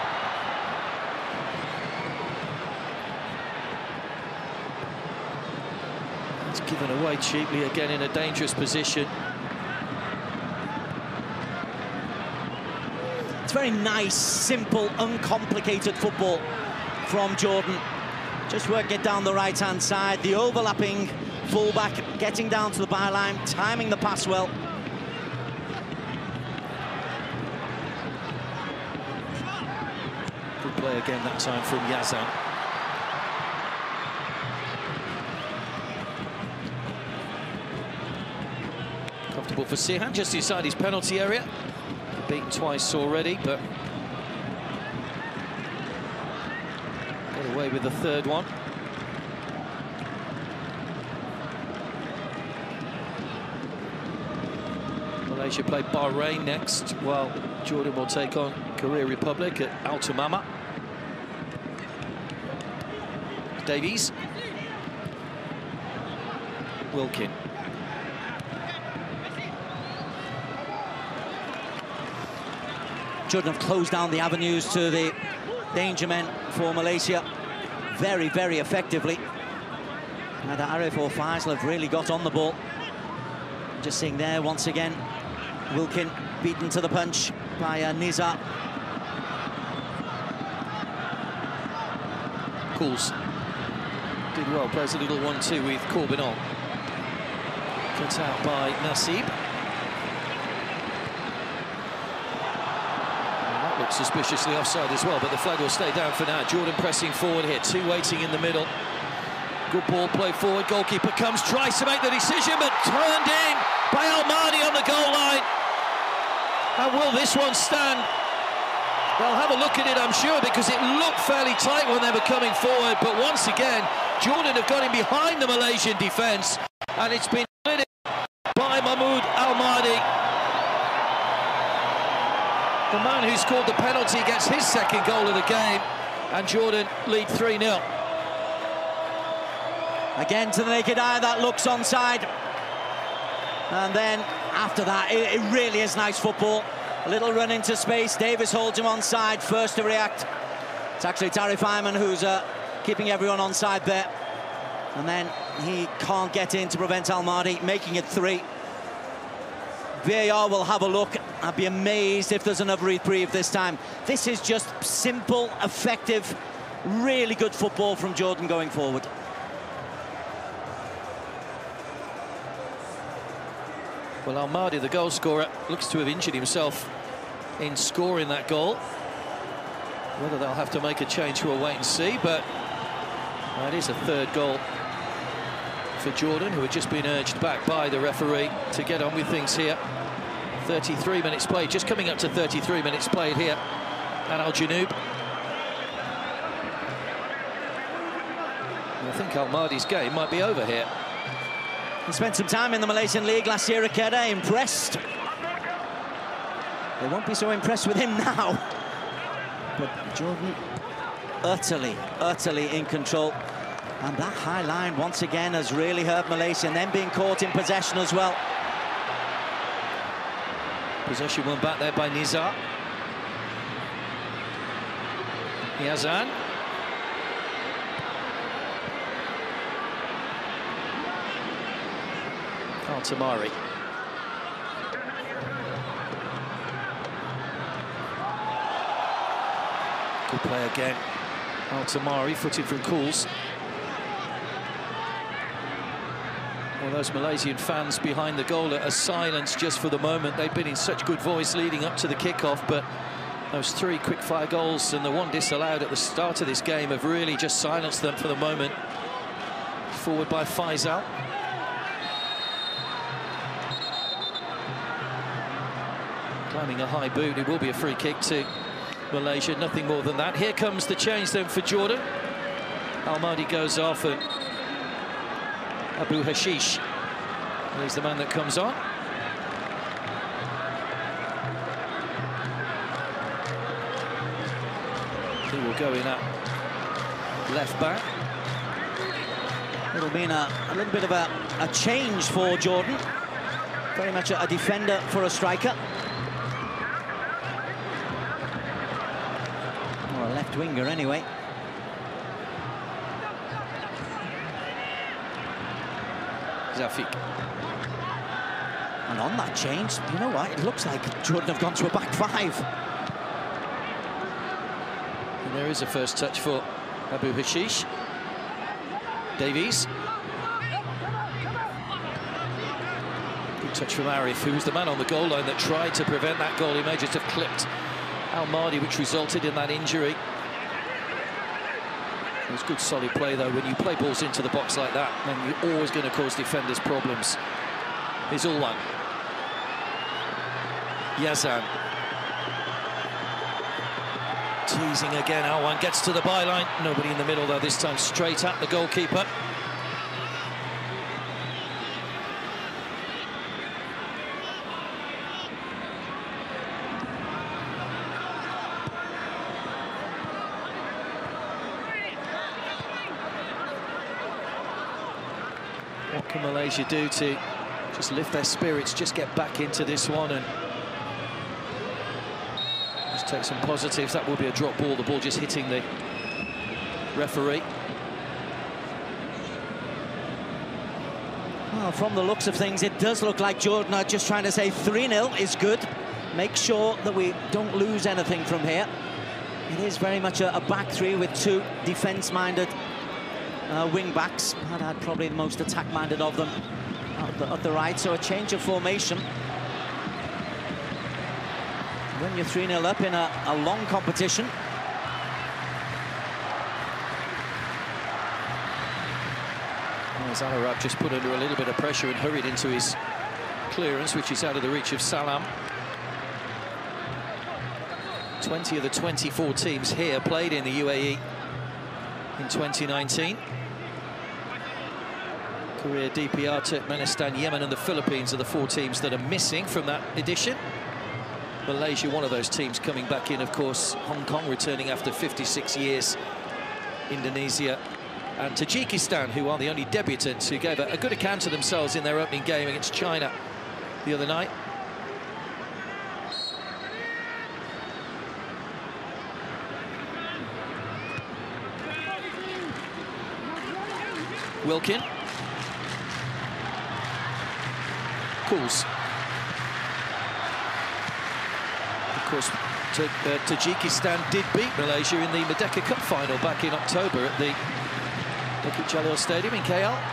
Speaker 1: It's given away cheaply again in a dangerous position.
Speaker 2: It's very nice, simple, uncomplicated football from Jordan. Just working it down the right-hand side, the overlapping fullback, getting down to the byline, timing the pass well.
Speaker 1: Good play again that time from Yazan. Comfortable for Sihan, just inside his penalty area. Beaten twice already, but got away with the third one. Malaysia play Bahrain next, while Jordan will take on Korea Republic at Al Tamama. Davies. Wilkin.
Speaker 2: Jordan have closed down the avenues to the danger men for Malaysia very, very effectively. Either Arif or Faisal have really got on the ball. Just seeing there once again, Wilkin beaten to the punch by uh, Nizar.
Speaker 1: Cools did well, plays a little one two with Corbin on. Cut out by Naseeb. Looks suspiciously offside as well, but the flag will stay down for now. Jordan pressing forward here, two waiting in the middle. Good ball play forward, goalkeeper comes, tries to make the decision, but turned in by Al Mahdi on the goal line. And will this one stand? They'll have a look at it, I'm sure, because it looked fairly tight when they were coming forward, but once again, Jordan have got him behind the Malaysian defence, and it's been split by Mahmoud Al Mahdi. The man who scored the penalty gets his second goal of the game, and Jordan lead three nil.
Speaker 2: Again, to the naked eye, that looks onside. And then, after that, it, it really is nice football. A little run into space. Davis holds him onside, first to react. It's actually Tarif Ayman who's uh, keeping everyone onside there. And then he can't get in to prevent Al Mahdi, making it three. V A R will have a look. I'd be amazed if there's another reprieve this time. This is just simple, effective, really good football from Jordan going forward.
Speaker 1: Well, Al Mahdi, the goal scorer, looks to have injured himself in scoring that goal. Whether they'll have to make a change, we'll wait and see, but that is a third goal for Jordan, who had just been urged back by the referee to get on with things here. thirty-three minutes played, just coming up to thirty-three minutes played here at Al Janoub. I think Al Mahdi's game might be over here.
Speaker 2: He spent some time in the Malaysian League last year at Kedah, impressed. They won't be so impressed with him now. But Jordan utterly, utterly in control. And that high line, once again, has really hurt Malaysia, and then being caught in possession as well.
Speaker 1: Possession won back there by Nizar. Yazan. Al Tamari. Good play again. Al Tamari, footed from Cools. Well, those Malaysian fans behind the goal are silenced just for the moment. They've been in such good voice leading up to the kickoff, but those three quick-fire goals and the one disallowed at the start of this game have really just silenced them for the moment. Forward by Faisal. Climbing a high boot, it will be a free kick to Malaysia, nothing more than that. Here comes the change then for Jordan. Al Mahdi goes off and Abu Hashish, he's the man that comes on. He will go in at left back.
Speaker 2: It'll mean a, a little bit of a, a change for Jordan. Very much a, a defender for a striker. Or a left winger anyway.
Speaker 1: Zafiq.
Speaker 2: And on that change, you know what? It looks like Jordan have gone to a back five.
Speaker 1: And there is a first touch for Abu Hashish. Davies. Good touch from Arif, who was the man on the goal line that tried to prevent that goal. He may just have clipped Al Mahdi, which resulted in that injury. It was good, solid play, though. When you play balls into the box like that, then you're always going to cause defenders problems. Here's Ulwan. Yazan. Teasing again, Alwan gets to the byline. Nobody in the middle, though, this time straight at the goalkeeper. What can Malaysia do to just lift their spirits, just get back into this one and just take some positives? That will be a drop ball, the ball just hitting the referee.
Speaker 2: Well, from the looks of things, it does look like Jordan are just trying to say three nil is good. Make sure that we don't lose anything from here. It is very much a, a back three with two defence-minded uh, wing-backs. Had had probably the most attack-minded of them at the, at the right, so a change of formation. When you're three nil up in a, a long competition,
Speaker 1: Al Arab just put under a little bit of pressure and hurried into his clearance, which is out of the reach of Salam. twenty of the twenty-four teams here played in the U A E in twenty nineteen. Korea, D P R, Turkmenistan, Yemen and the Philippines are the four teams that are missing from that edition. Malaysia, one of those teams coming back in, of course. Hong Kong returning after fifty-six years. Indonesia and Tajikistan, who are the only debutants who gave a, a good account of themselves in their opening game against China the other night. Wilkin. Cools. Of course, T uh, Tajikistan did beat Malaysia in the Merdeka Cup final back in October at the Bukit Jalil Stadium in K L.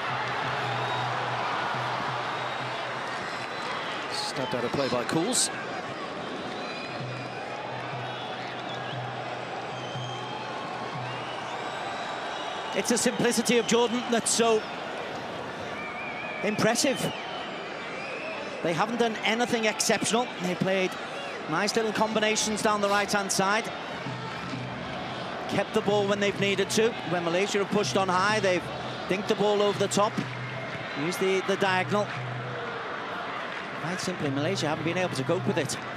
Speaker 1: Stabbed out of play by Cools.
Speaker 2: it's the simplicity of Jordan that's so impressive. They haven't done anything exceptional. They played nice little combinations down the right-hand side. Kept the ball when they've needed to. When Malaysia have pushed on high, they've dinked the ball over the top. Used the, the diagonal. Quite simply, Malaysia haven't been able to cope with it.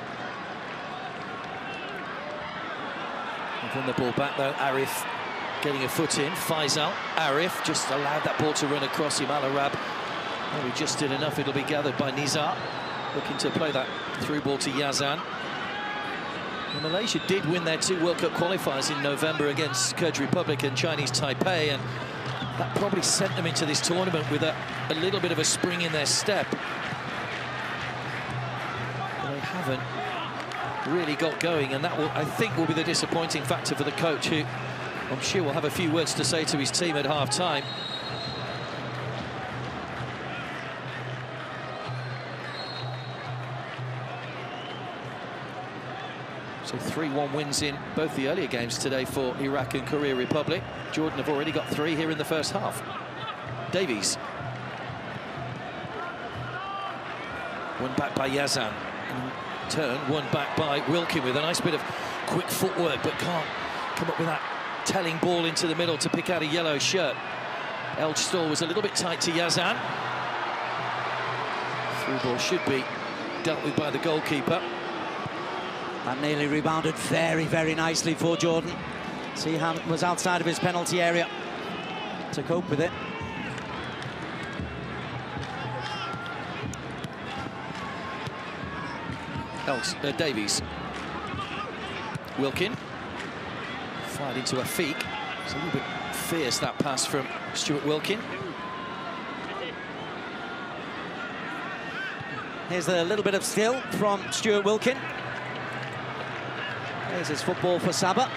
Speaker 1: And from the ball back, though, Arif getting a foot in. Faisal, Arif just allowed that ball to run across him. Al Arab, well, he just did enough. It'll be gathered by Nizar, looking to play that through ball to Yazan. And Malaysia did win their two World Cup qualifiers in November against Kyrgyz Republic and Chinese Taipei, and that probably sent them into this tournament with a, a little bit of a spring in their step. But they haven't really got going, and that will, I think, will be the disappointing factor for the coach, who I'm sure will have a few words to say to his team at half-time. So three one wins in both the earlier games today for Iraq and Korea Republic. Jordan have already got three here in the first half. Davies. One back by Yazan. Turn, one back by Wilkin with a nice bit of quick footwork, but can't come up with that telling ball into the middle to pick out a yellow shirt. Elchstall was a little bit tight to Yazan. Through ball should be dealt with by the goalkeeper.
Speaker 2: That nearly rebounded very, very nicely for Jordan. Sehan was outside of his penalty area to cope with it.
Speaker 1: Else, uh, Davies. Wilkin. Fired into a feek. It's a little bit fierce, that pass from Stuart Wilkin.
Speaker 2: Here's a little bit of skill from Stuart Wilkin. There's his football for Sabah.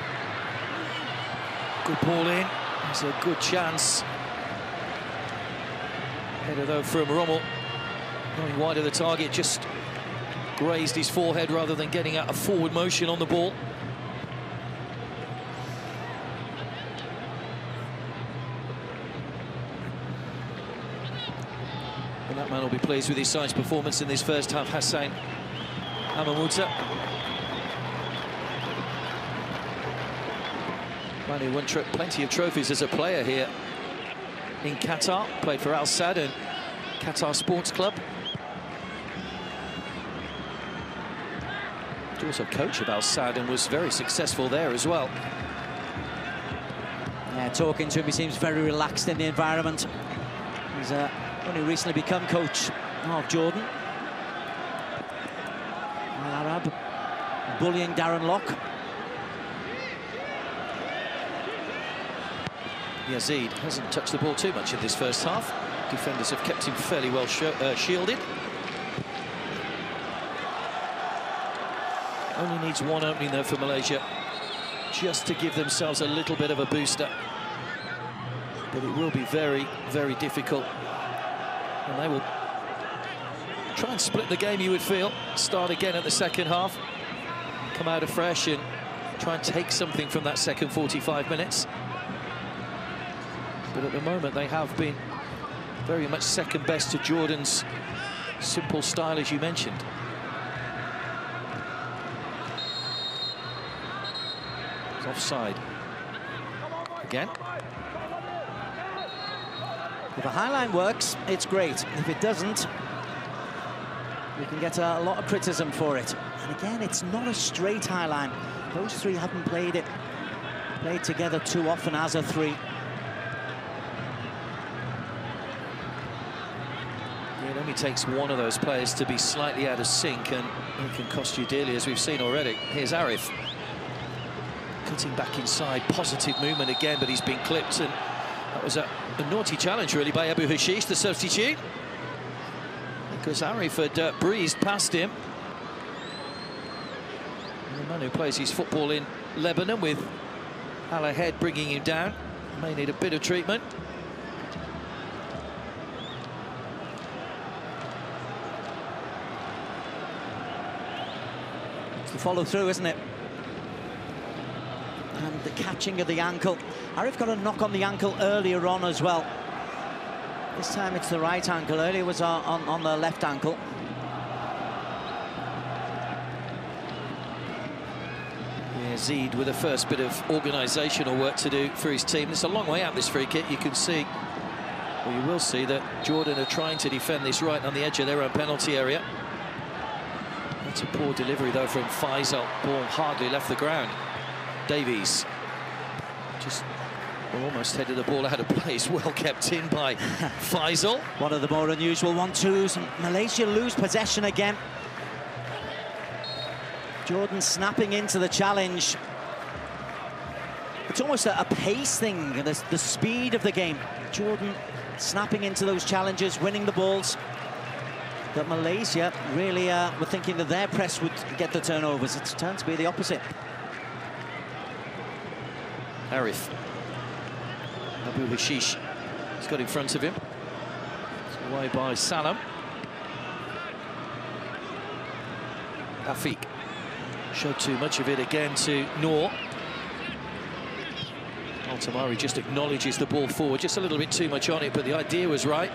Speaker 1: Good ball in. It's a good chance. Header though from Rommel. Going wide of the target, just grazed his forehead rather than getting out a forward motion on the ball. And that man will be pleased with his side's performance in this first half, Hassan Amamuta. Manu won plenty of trophies as a player here in Qatar. Played for Al Sadd and Qatar Sports Club. He was also coach of Al Sadd and was very successful there as well.
Speaker 2: Yeah, talking to him, he seems very relaxed in the environment. He's uh, only recently become coach of Jordan. Al Arab bullying Darren Lock.
Speaker 1: Yazid hasn't touched the ball too much in this first half. Defenders have kept him fairly well sh uh, shielded. Only needs one opening though for Malaysia, just to give themselves a little bit of a booster. But it will be very, very difficult. And they will try and split the game, you would feel. Start again at the second half. Come out afresh and try and take something from that second forty-five minutes. But at the moment, they have been very much second best to Jordan's simple style, as you mentioned. It's offside. Again.
Speaker 2: If a high line works, it's great. If it doesn't, we can get a, a lot of criticism for it. And again, it's not a straight high line. Those three haven't played it, played together too often as a three.
Speaker 1: It only takes one of those players to be slightly out of sync, and it can cost you dearly, as we've seen already. Here's Arif. Cutting back inside, positive movement again, but he's been clipped, and that was a, a naughty challenge, really, by Abu Hashish, the substitute. Because Arif had uh, breezed past him. And the man who plays his football in Lebanon, with Al Ahed bringing him down, may need a bit of treatment.
Speaker 2: The follow through, isn't it? And the catching of the ankle. Arif got a knock on the ankle earlier on as well. This time it's the right ankle. Earlier was on, on, on the left ankle.
Speaker 1: Yazid with the first bit of organisational work to do for his team. It's a long way out, this free kick. You can see, or you will see, that Jordan are trying to defend this right on the edge of their own penalty area. That's a poor delivery, though, from Faisal. Ball hardly left the ground. Davies just almost headed the ball out of place. Well kept in by Faisal.
Speaker 2: One of the more unusual one-twos. Malaysia lose possession again. Jordan snapping into the challenge. It's almost a, a pace thing, the, the speed of the game. Jordan snapping into those challenges, winning the balls. But Malaysia really uh, were thinking that their press would get the turnovers. It's turned to be the opposite.
Speaker 1: Arif. Abu Hashish has got in front of him. It's away by Salam. Afiq showed too much of it again to Noor. Altamari just acknowledges the ball forward, just a little bit too much on it, but the idea was right.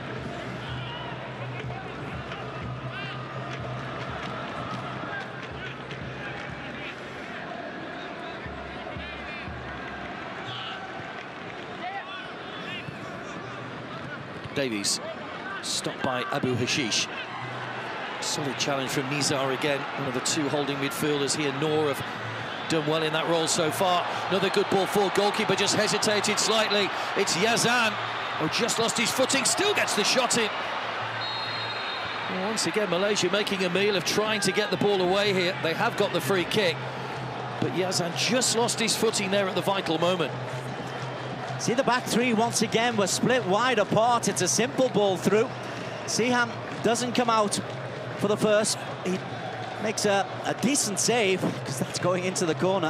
Speaker 1: Davies stopped by Abu Hashish. Solid challenge from Nizar again, one of the two holding midfielders here. Noor have done well in that role so far. Another good ball for goalkeeper, just hesitated slightly. It's Yazan, who just lost his footing, still gets the shot in. Well, once again, Malaysia making a meal of trying to get the ball away here. They have got the free kick, but Yazan just lost his footing there at the vital moment.
Speaker 2: See, the back three once again were split wide apart. It's a simple ball through. Siham doesn't come out for the first. He makes a, a decent save, because that's going into the corner.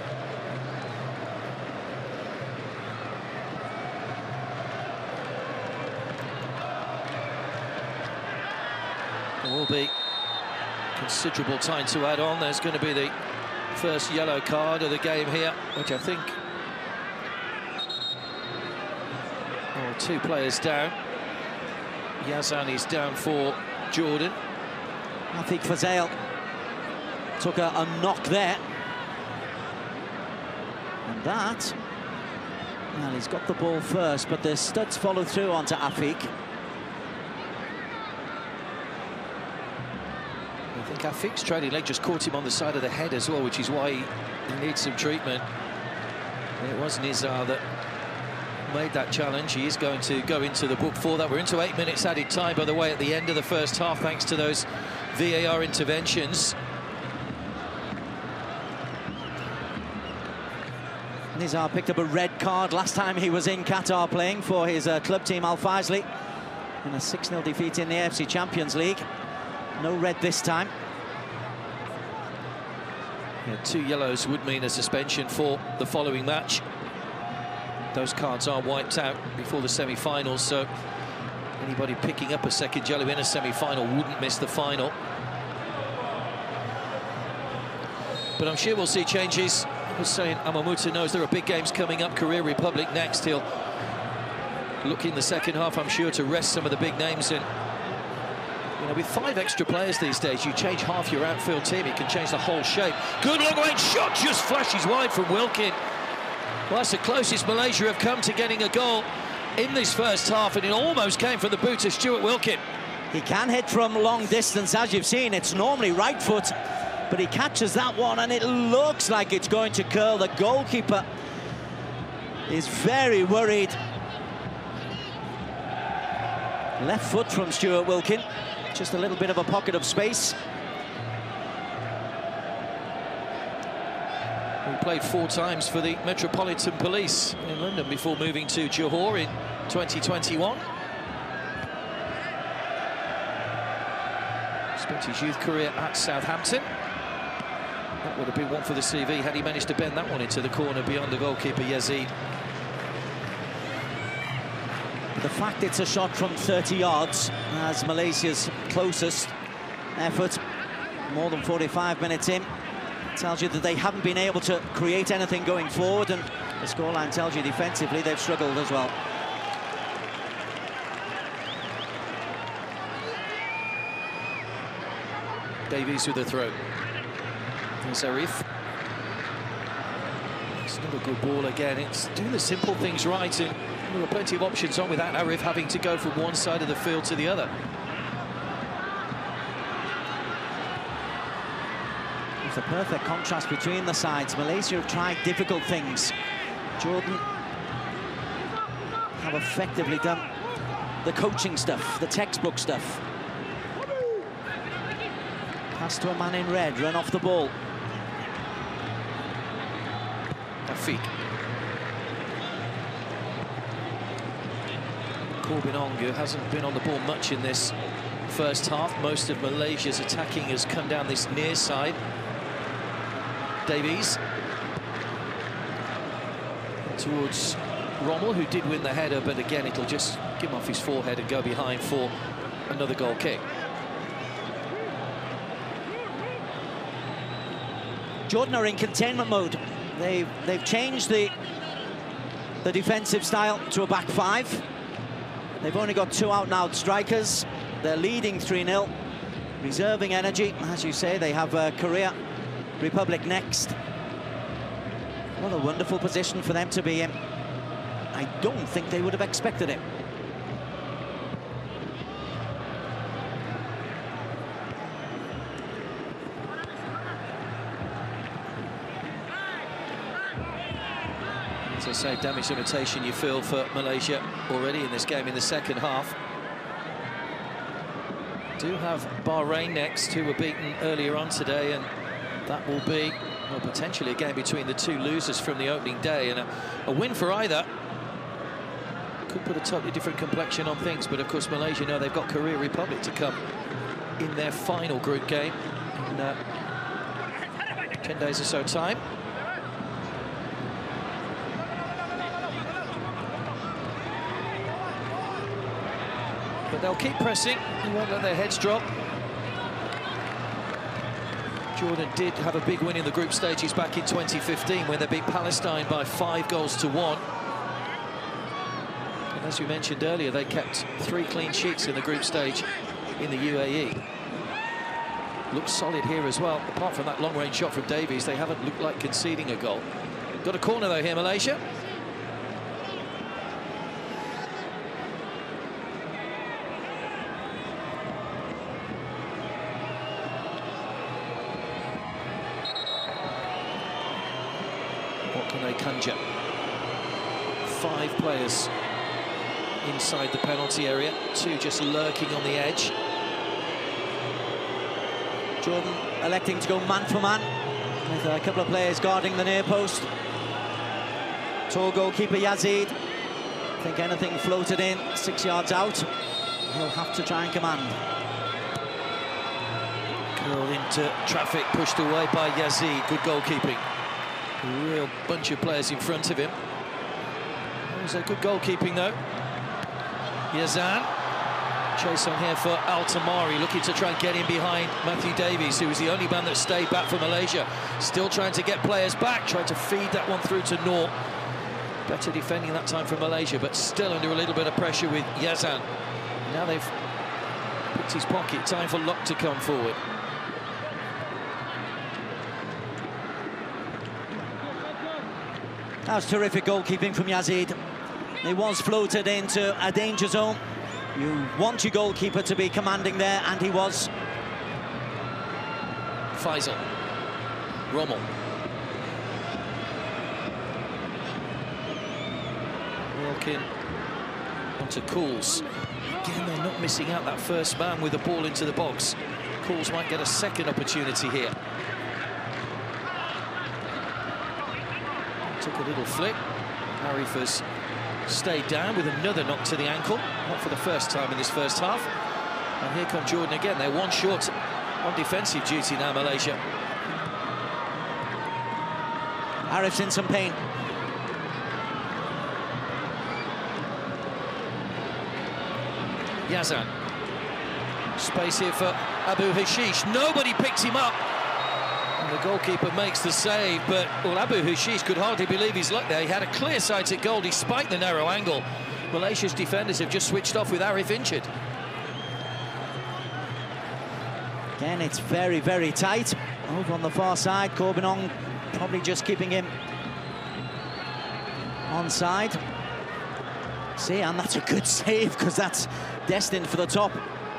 Speaker 1: There will be considerable time to add on. There's going to be the first yellow card of the game here, which I think... Oh, two players down. Yazan is down for Jordan.
Speaker 2: Afiq Faisal took a, a knock there. And that, well, he's got the ball first, but the studs follow through onto Afik.
Speaker 1: I think Afik's trailing leg just caught him on the side of the head as well, which is why he, he needs some treatment. It was Nizar that made that challenge. He is going to go into the book for that. We're into eight minutes added time, by the way, at the end of the first half, thanks to those V A R interventions.
Speaker 2: Nizar picked up a red card last time he was in Qatar playing for his uh, club team Al Faisaly in a six nil defeat in the A F C Champions League. No red this time.
Speaker 1: Yeah, two yellows would mean a suspension for the following match. Those cards are wiped out before the semi-finals, so anybody picking up a second yellow in a semi-final wouldn't miss the final. But I'm sure we'll see changes. Hussein Amamuta knows there are big games coming up. Korea Republic next. He'll look in the second half, I'm sure, to rest some of the big names. And you know, with five extra players these days, you change half your outfield team, it can change the whole shape. Good long-range shot, just flashes wide from Wilkin. Well, that's the closest Malaysia have come to getting a goal in this first half, and it almost came from the boot of Stuart Wilkin.
Speaker 2: He can hit from long distance, as you've seen. It's normally right foot, but he catches that one, and it looks like it's going to curl. The goalkeeper is very worried. Left foot from Stuart Wilkin. Just a little bit of a pocket of space.
Speaker 1: He played four times for the Metropolitan Police in London before moving to Johor in twenty twenty-one. Spent his youth career at Southampton. That would have been one for the C V had he managed to bend that one into the corner beyond the goalkeeper Yazid.
Speaker 2: The fact it's a shot from thirty yards as Malaysia's closest effort, more than forty-five minutes in, tells you that they haven't been able to create anything going forward, and the scoreline tells you defensively they've struggled as well.
Speaker 1: Davies with the throw. There's Arif. It's not a good ball again. It's doing the simple things right, and there were plenty of options on without Arif having to go from one side of the field to the other.
Speaker 2: It's a perfect contrast between the sides. Malaysia have tried difficult things. Jordan have effectively done the coaching stuff, the textbook stuff. Pass to a man in red, run off the ball.
Speaker 1: Afik. Corbin Ongu hasn't been on the ball much in this first half. Most of Malaysia's attacking has come down this near side. Davies towards Rommel, who did win the header, but again it'll just give him off his forehead and go behind for another goal kick.
Speaker 2: Jordan are in containment mode. They've they've changed the the defensive style to a back five. They've only got two out-and-out strikers. They're leading three nil, reserving energy. As you say, they have uh, Korea Republic next. What a wonderful position for them to be in. I don't think they would have expected it.
Speaker 1: As I say, damage limitation you feel for Malaysia already in this game in the second half. Do have Bahrain next, who were beaten earlier on today, and that will be, well, potentially a game between the two losers from the opening day, and a, a win for either could put a totally different complexion on things. But of course Malaysia know they've got Korea Republic to come in their final group game in uh, ten days or so time. But they'll keep pressing, they won't let their heads drop. Jordan did have a big win in the group stages back in twenty fifteen when they beat Palestine by five goals to one. And as we mentioned earlier, they kept three clean sheets in the group stage in the U A E. Looks solid here as well. Apart from that long-range shot from Davies, they haven't looked like conceding a goal. Got a corner though here, Malaysia. What can they conjure? Five players inside the penalty area, two just lurking on the edge.
Speaker 2: Jordan electing to go man for man with a couple of players guarding the near post. Tall goalkeeper Yazid. I think anything floated in six yards out, he'll have to try and command.
Speaker 1: Curled into traffic, pushed away by Yazid. Good goalkeeping. A real bunch of players in front of him. That was a good goalkeeping though. Yazan. Chase on here for Al Tamari, looking to try and get in behind Matthew Davies, who was the only man that stayed back for Malaysia. Still trying to get players back, trying to feed that one through to Noor. Better defending that time for Malaysia, but still under a little bit of pressure with Yazan. Now they've picked his pocket. Time for Locke to come forward.
Speaker 2: That was terrific goalkeeping from Yazid. He was floated into a danger zone. You want your goalkeeper to be commanding there, and he was.
Speaker 1: Faisal. Rommel. Wilkin onto Cools. Again, they're not missing out that first man with the ball into the box. Cools might get a second opportunity here. Took a little flick. Arif has stayed down with another knock to the ankle, not for the first time in this first half. And here come Jordan again. They're one short on defensive duty now, Malaysia.
Speaker 2: Arif's in some pain.
Speaker 1: Yazan. Space here for Abu Hashish. Nobody picks him up. And the goalkeeper makes the save, but well, Abu Hashish could hardly believe his luck there. He had a clear-sighted goal despite the narrow angle. Malaysia's defenders have just switched off with Arif injured.
Speaker 2: Again, it's very, very tight. Over on the far side, Corbinon probably just keeping him onside. See, and that's a good save, because that's destined for the top.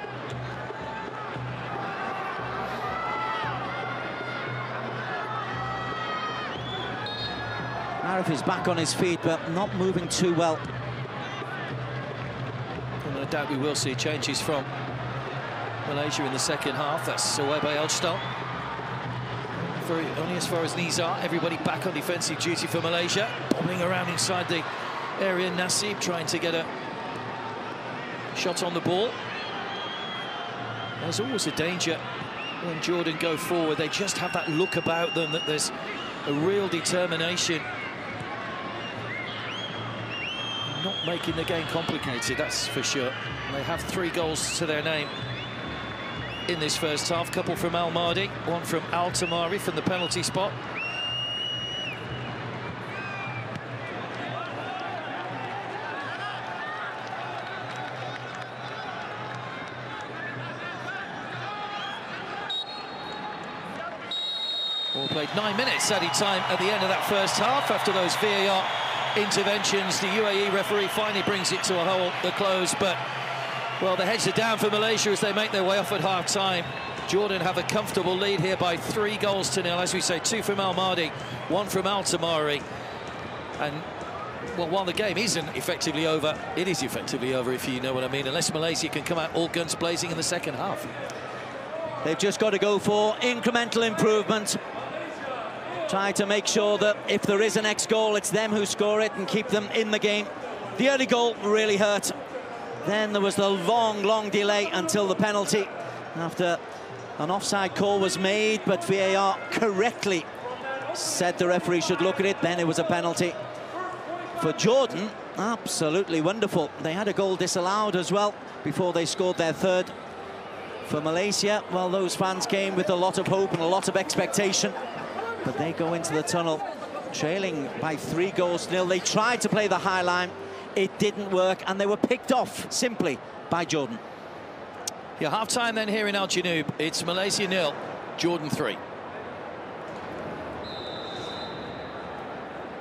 Speaker 2: Arif is back on his feet, but not moving too well.
Speaker 1: And no doubt we will see changes from Malaysia in the second half. That's away by Elchtal. Very, only as far as Nizar. Everybody back on defensive duty for Malaysia. Bobbing around inside the area. Nasib trying to get a shot on the ball. There's always a danger when Jordan go forward. They just have that look about them that there's a real determination. Not making the game complicated, that's for sure. They have three goals to their name in this first half. Couple from Al Mahdi, one from Al Tamari from the penalty spot. Ball played nine minutes added time at the end of that first half after those V A R interventions. The U A E referee finally brings it to a halt, the close, but well, the heads are down for Malaysia as they make their way off at half-time. Jordan have a comfortable lead here by three goals to nil, as we say, two from Al Mahdi, one from Al Tamari. And well, while the game isn't effectively over, it is effectively over, if you know what I mean, unless Malaysia can come out all guns blazing in the second half.
Speaker 2: They've just got to go for incremental improvement. Try to make sure that if there is a next goal, it's them who score it and keep them in the game. The early goal really hurt. Then there was the long, long delay until the penalty after an offside call was made, but V A R correctly said the referee should look at it. Then it was a penalty for Jordan. Absolutely wonderful. They had a goal disallowed as well before they scored their third. For Malaysia, well, those fans came with a lot of hope and a lot of expectation, but they go into the tunnel trailing by three goals to nil. They tried to play the high line, it didn't work, and they were picked off simply by Jordan.
Speaker 1: Yeah, half-time then here in Al Janoub. It's Malaysia nil, Jordan three.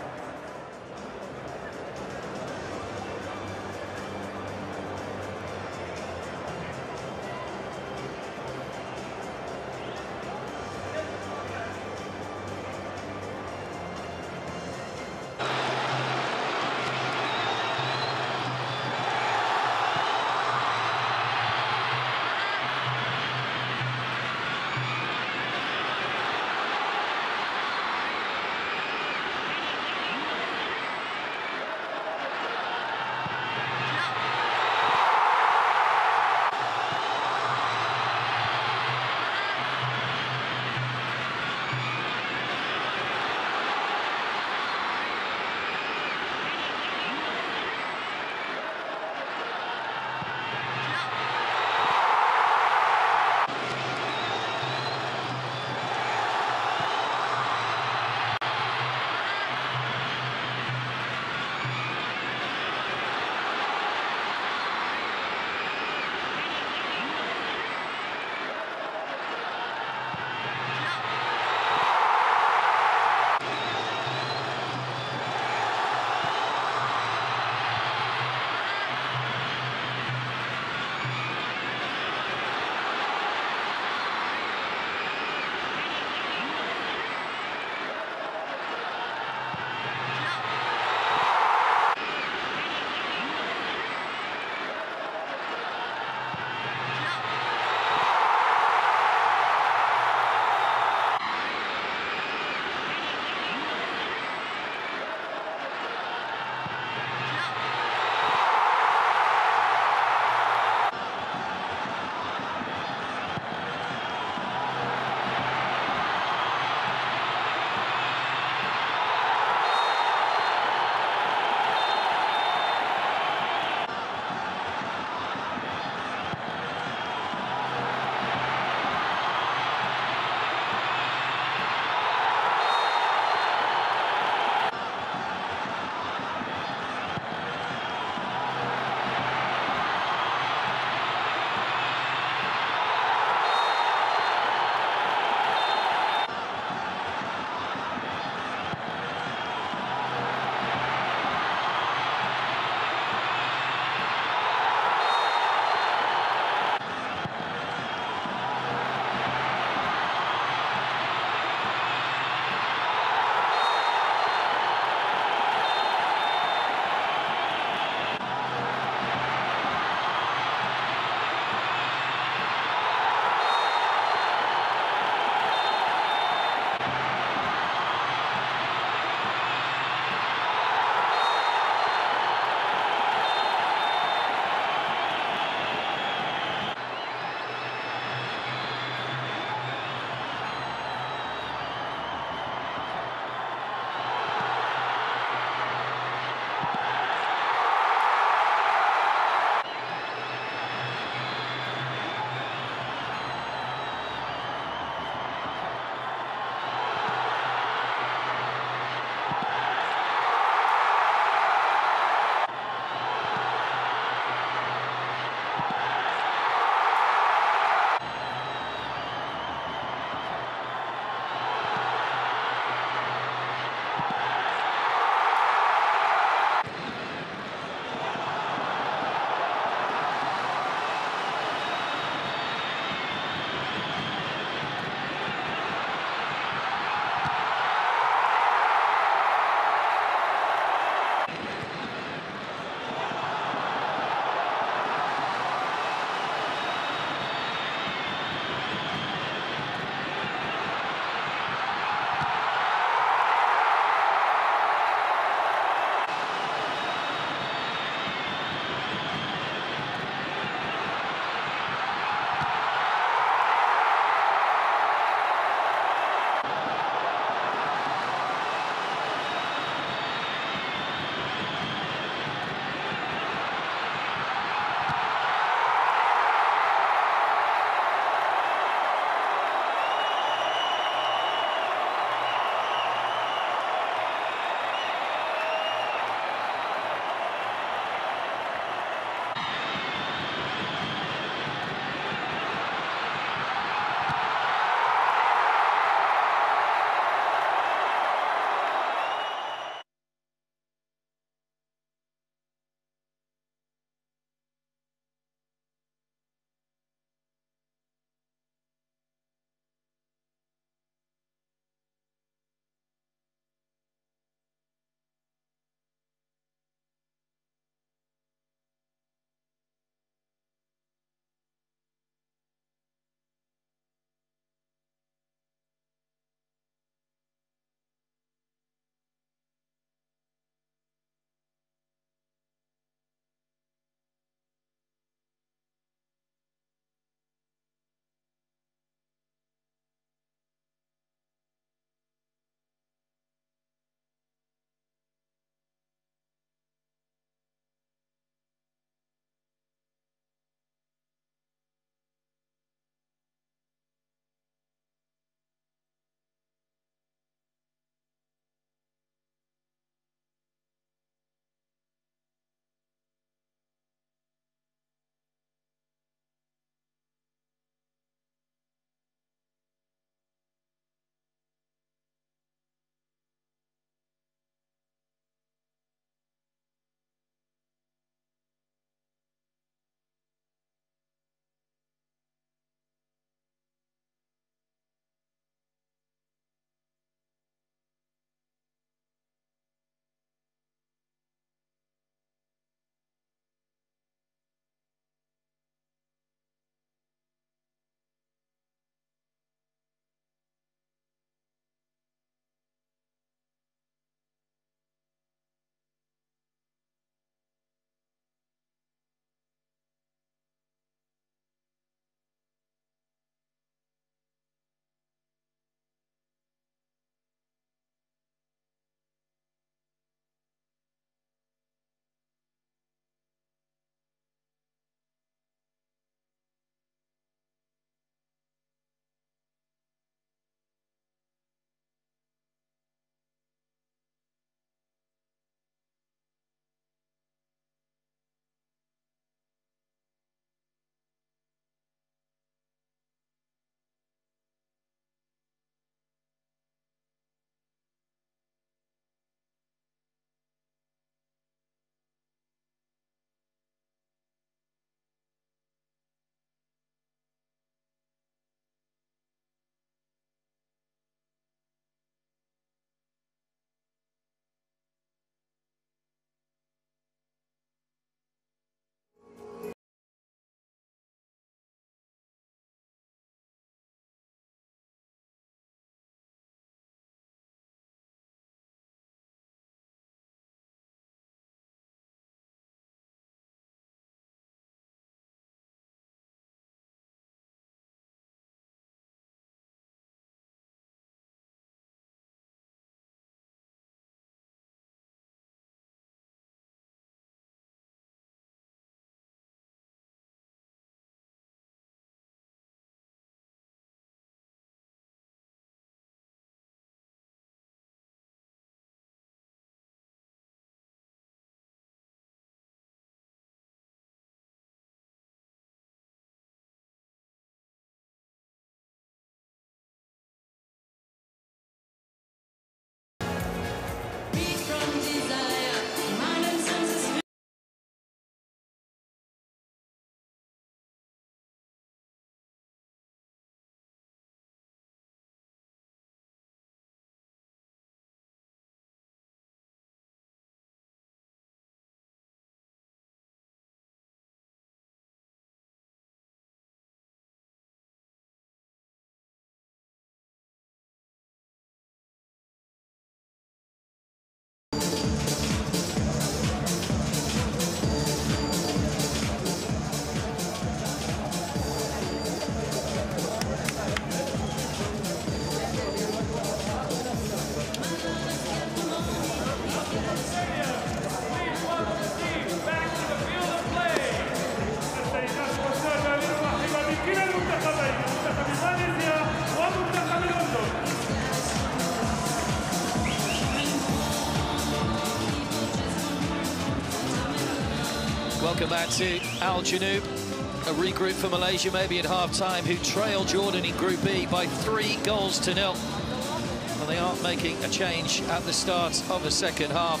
Speaker 1: Welcome back to Al Janoub. A regroup for Malaysia maybe at half-time, who trail Jordan in Group B by three goals to nil. And they aren't making a change at the start of the second half.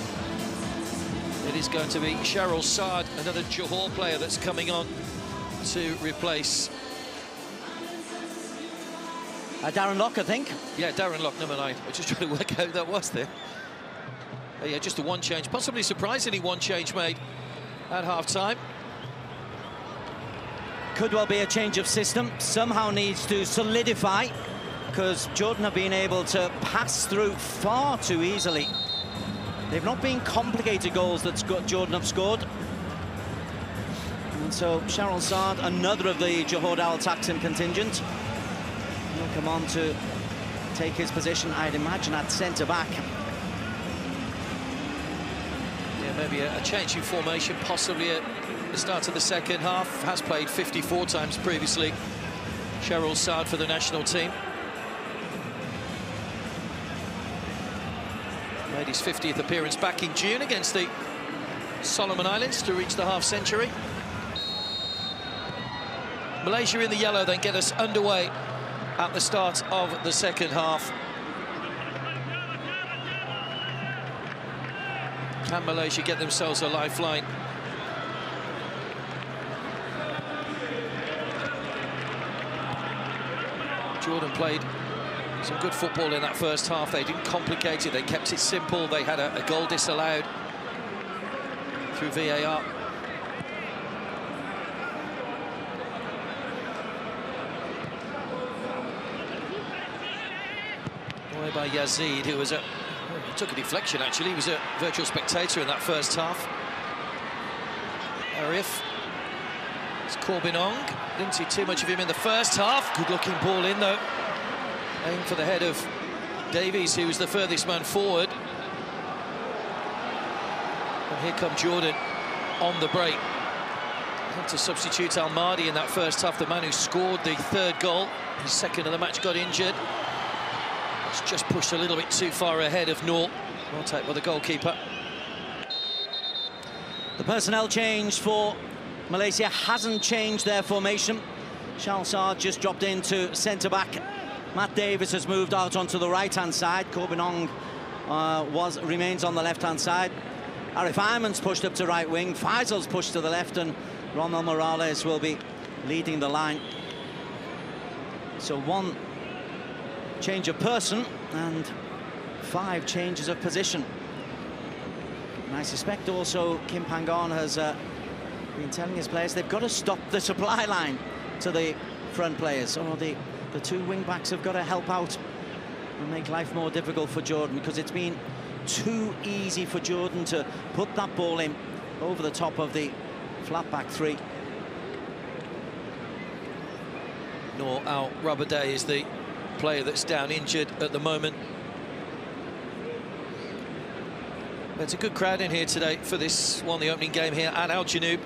Speaker 1: It is going to be Cheryl Saad, another Johor player that's coming on to replace...
Speaker 2: Uh, Darren Lock, I think.
Speaker 1: Yeah, Darren Lock, number nine. I'm just trying to work out who that was there. Oh, yeah, just a one change, possibly surprisingly one change made at half-time.
Speaker 2: Could well be a change of system. Somehow needs to solidify, because Jordan have been able to pass through far too easily. They've not been complicated goals that Jordan have scored. And so Cheryl Saad, another of the Johor Darul Taksim contingent, will come on to take his position, I'd imagine, at centre-back.
Speaker 1: Yeah, maybe a, a change in formation, possibly at the start of the second half. Has played fifty-four times previously. Cheryl Saad for the national team. Made his fiftieth appearance back in June against the Solomon Islands to reach the half-century. Malaysia in the yellow then get us underway at the start of the second half. Can Malaysia get themselves a lifeline? Jordan played some good football in that first half. They didn't complicate it, they kept it simple. They had a, a goal disallowed through V A R. Away by Yazid, who was a he took a deflection actually. He was a virtual spectator in that first half. Arif. It's Corbin Ong. Didn't see too much of him in the first half. Good looking ball in though. Aim for the head of Davies, who was the furthest man forward. And here come Jordan on the break. Had to substitute Al Mahdi in that first half, the man who scored the third goal. His second of the match got injured. It's just pushed a little bit too far ahead of Noor. Well taken by the goalkeeper.
Speaker 2: The personnel change for Malaysia hasn't changed their formation. Cheryl Saad just dropped into centre-back. Matt Davis has moved out onto the right-hand side. Corbin Ong uh, was remains on the left-hand side. Arif Ayman's pushed up to right wing. Faisal's pushed to the left, and Ronald Morales will be leading the line. So one change of person and five changes of position. And I suspect also Kim Pangon has uh, been telling his players they've got to stop the supply line to the front players. Or the, the two wing-backs have got to help out and make life more difficult for Jordan, because it's been too easy for Jordan to put that ball in over the top of the flat-back three.
Speaker 1: Noor Al Rabaday is the player that's down injured at the moment. There's a good crowd in here today for this one, the opening game here at Al Janoub.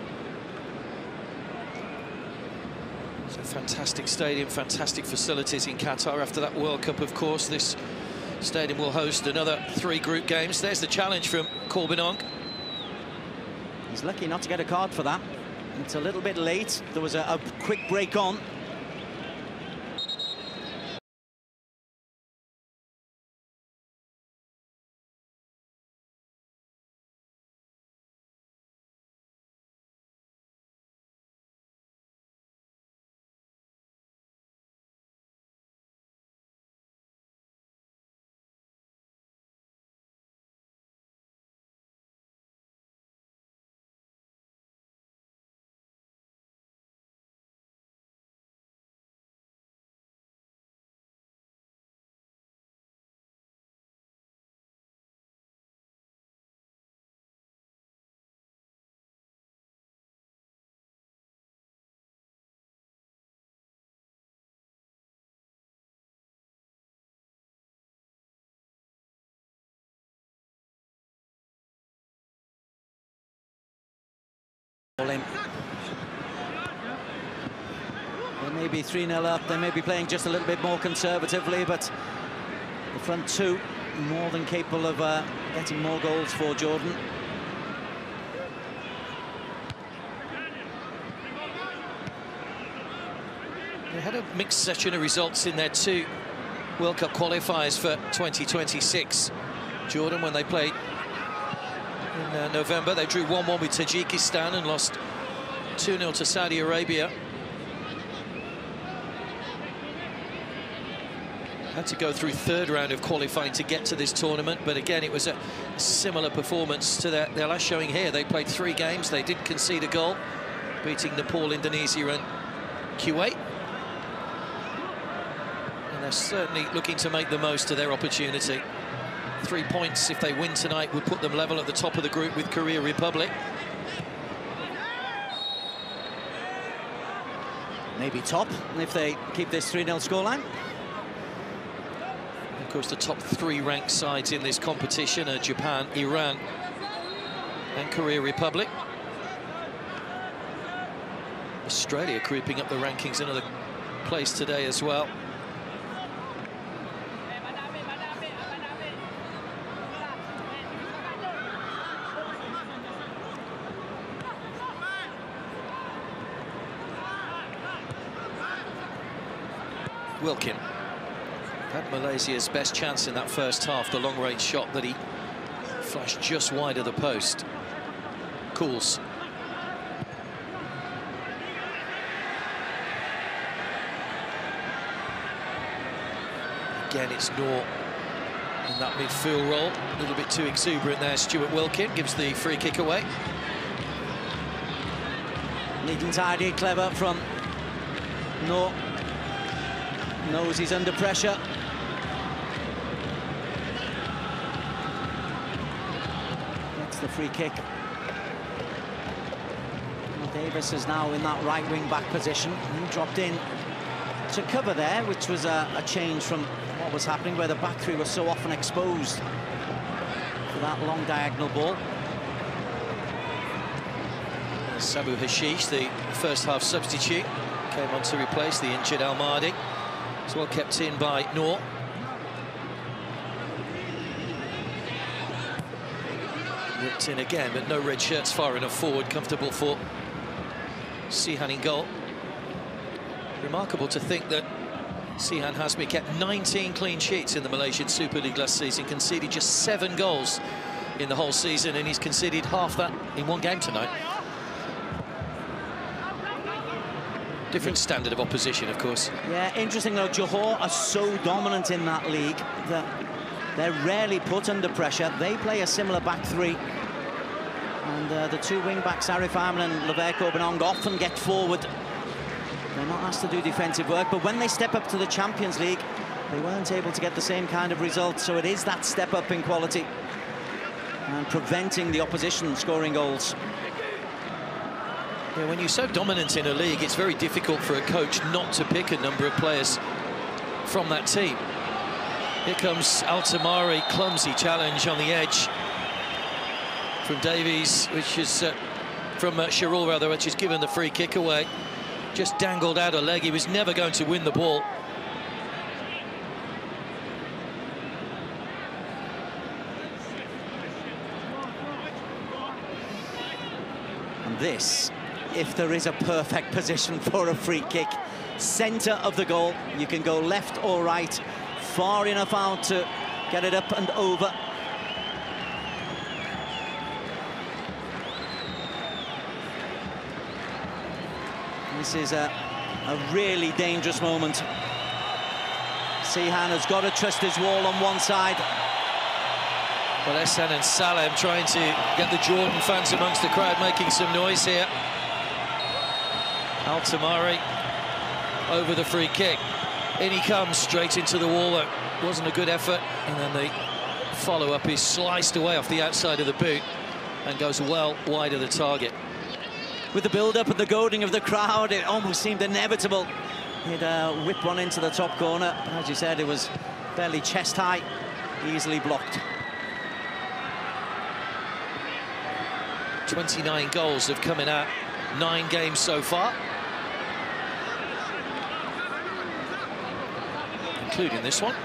Speaker 1: It's a fantastic stadium, fantastic facilities in Qatar. After that World Cup, of course, this stadium will host another three group games. There's the challenge from Corbin Ong.
Speaker 2: He's lucky not to get a card for that. It's a little bit late. There was a, a quick break on. They may be three nil up, they may be playing just a little bit more conservatively, but the front two more than capable of uh, getting more goals for Jordan.
Speaker 1: They had a mixed session of results in their two World Cup qualifiers for twenty twenty-six. Jordan, when they played in uh, November, they drew one one with Tajikistan and lost two nil to Saudi Arabia. Had to go through third round of qualifying to get to this tournament, but again, it was a similar performance to their, their last showing here. They played three games, they did concede a goal, beating Nepal, Indonesia and Kuwait. And they're certainly looking to make the most of their opportunity. Three points, if they win tonight, would put them level at the top of the group with Korea Republic.
Speaker 2: Maybe top, if they keep this three nil scoreline.
Speaker 1: Of course, the top three ranked sides in this competition are Japan, Iran and Korea Republic. Australia creeping up the rankings, another place today as well. Wilkin had Malaysia's best chance in that first half, the long-range shot that he flashed just wide of the post. Cools. Again, it's Noor in that midfield role. A little bit too exuberant there. Stuart Wilkin gives the free kick away.
Speaker 2: Neat and tidy, clever from Noor. Knows he's under pressure. That's the free kick. Well, Davis is now in that right wing back position. He dropped in to cover there, which was a, a change from what was happening, where the back three was so often exposed for that long diagonal ball.
Speaker 1: Sabu Hashish, the first half substitute, came on to replace the injured Al Mahdi. It's well kept in by Noor. Ripped in again, but no red shirts far enough forward. Comfortable for Sihan in goal. Remarkable to think that Sihan Hasmi kept nineteen clean sheets in the Malaysian Super League last season, conceded just seven goals in the whole season, and he's conceded half that in one game tonight. Different standard of opposition, of course.
Speaker 2: Yeah, interesting though, Johor are so dominant in that league that they're rarely put under pressure. They play a similar back three. And uh, the two wing-backs, Arif Ahmed and Leverko Benong, often get forward. They're not asked to do defensive work, but when they step up to the Champions League, they weren't able to get the same kind of results. So it is that step up in quality and preventing the opposition scoring goals.
Speaker 1: Yeah, when you're so dominant in a league, it's very difficult for a coach not to pick a number of players from that team. Here comes Al-Tamari, clumsy challenge on the edge from Davies, which is uh, from uh, Shirul rather, which is given the free kick away. Just dangled out a leg. He was never going to win the ball.
Speaker 2: And this, if there is a perfect position for a free kick, centre of the goal, you can go left or right, far enough out to get it up and over. This is a, a really dangerous moment. Sihan has got to trust his wall on one side.
Speaker 1: Well, Ehsan and Salem trying to get the Jordan fans amongst the crowd, making some noise here. Al-Tamari over the free kick. In he comes, straight into the wall. It wasn't a good effort. And then the follow-up is sliced away off the outside of the boot and goes well wide of the target.
Speaker 2: With the build-up and the goading of the crowd, it almost seemed inevitable. He'd uh, whip one into the top corner. As you said, it was barely chest high, easily blocked.
Speaker 1: twenty-nine goals have come in at nine games so far, including this one.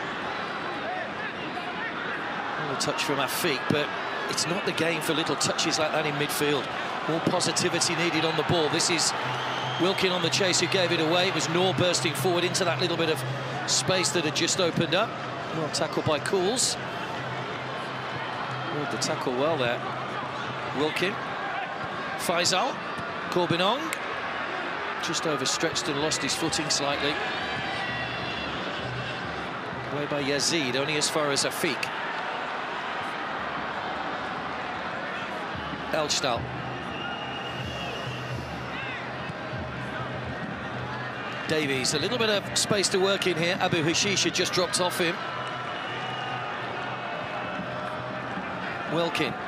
Speaker 1: A touch from our feet, but it's not the game for little touches like that in midfield. More positivity needed on the ball. This is Wilkin on the chase who gave it away. It was Noor bursting forward into that little bit of space that had just opened up. Well tackled by Cools. Rode the tackle well there. Wilkin. Faisal. Corbinong. Just overstretched and lost his footing slightly. Away by Yazid, only as far as Afiq. Elchtal. Davies, a little bit of space to work in here. Abu Hashish had just dropped off him. Wilkin.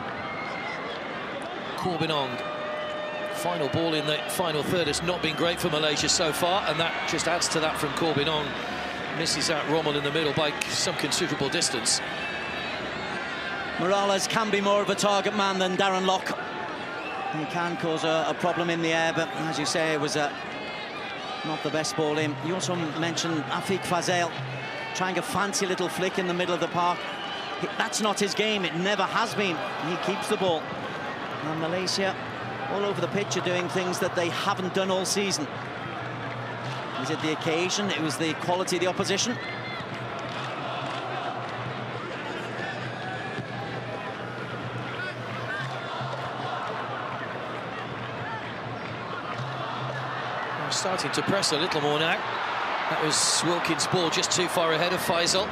Speaker 1: Corbinong. Final ball in the final third has not been great for Malaysia so far, and that just adds to that from Corbinong. Misses out Rommel in the middle by some considerable distance.
Speaker 2: Morales can be more of a target man than Darren Lock. He can cause a, a problem in the air, but as you say, it was a, not the best ball in. You also mentioned Afiq Faisal trying a fancy little flick in the middle of the park. That's not his game, it never has been. He keeps the ball. And Malaysia all over the pitch are doing things that they haven't done all season. Is it the occasion? It was the quality of the opposition.
Speaker 1: They're starting to press a little more now. That was Wilkins' ball just too far ahead of Faisal.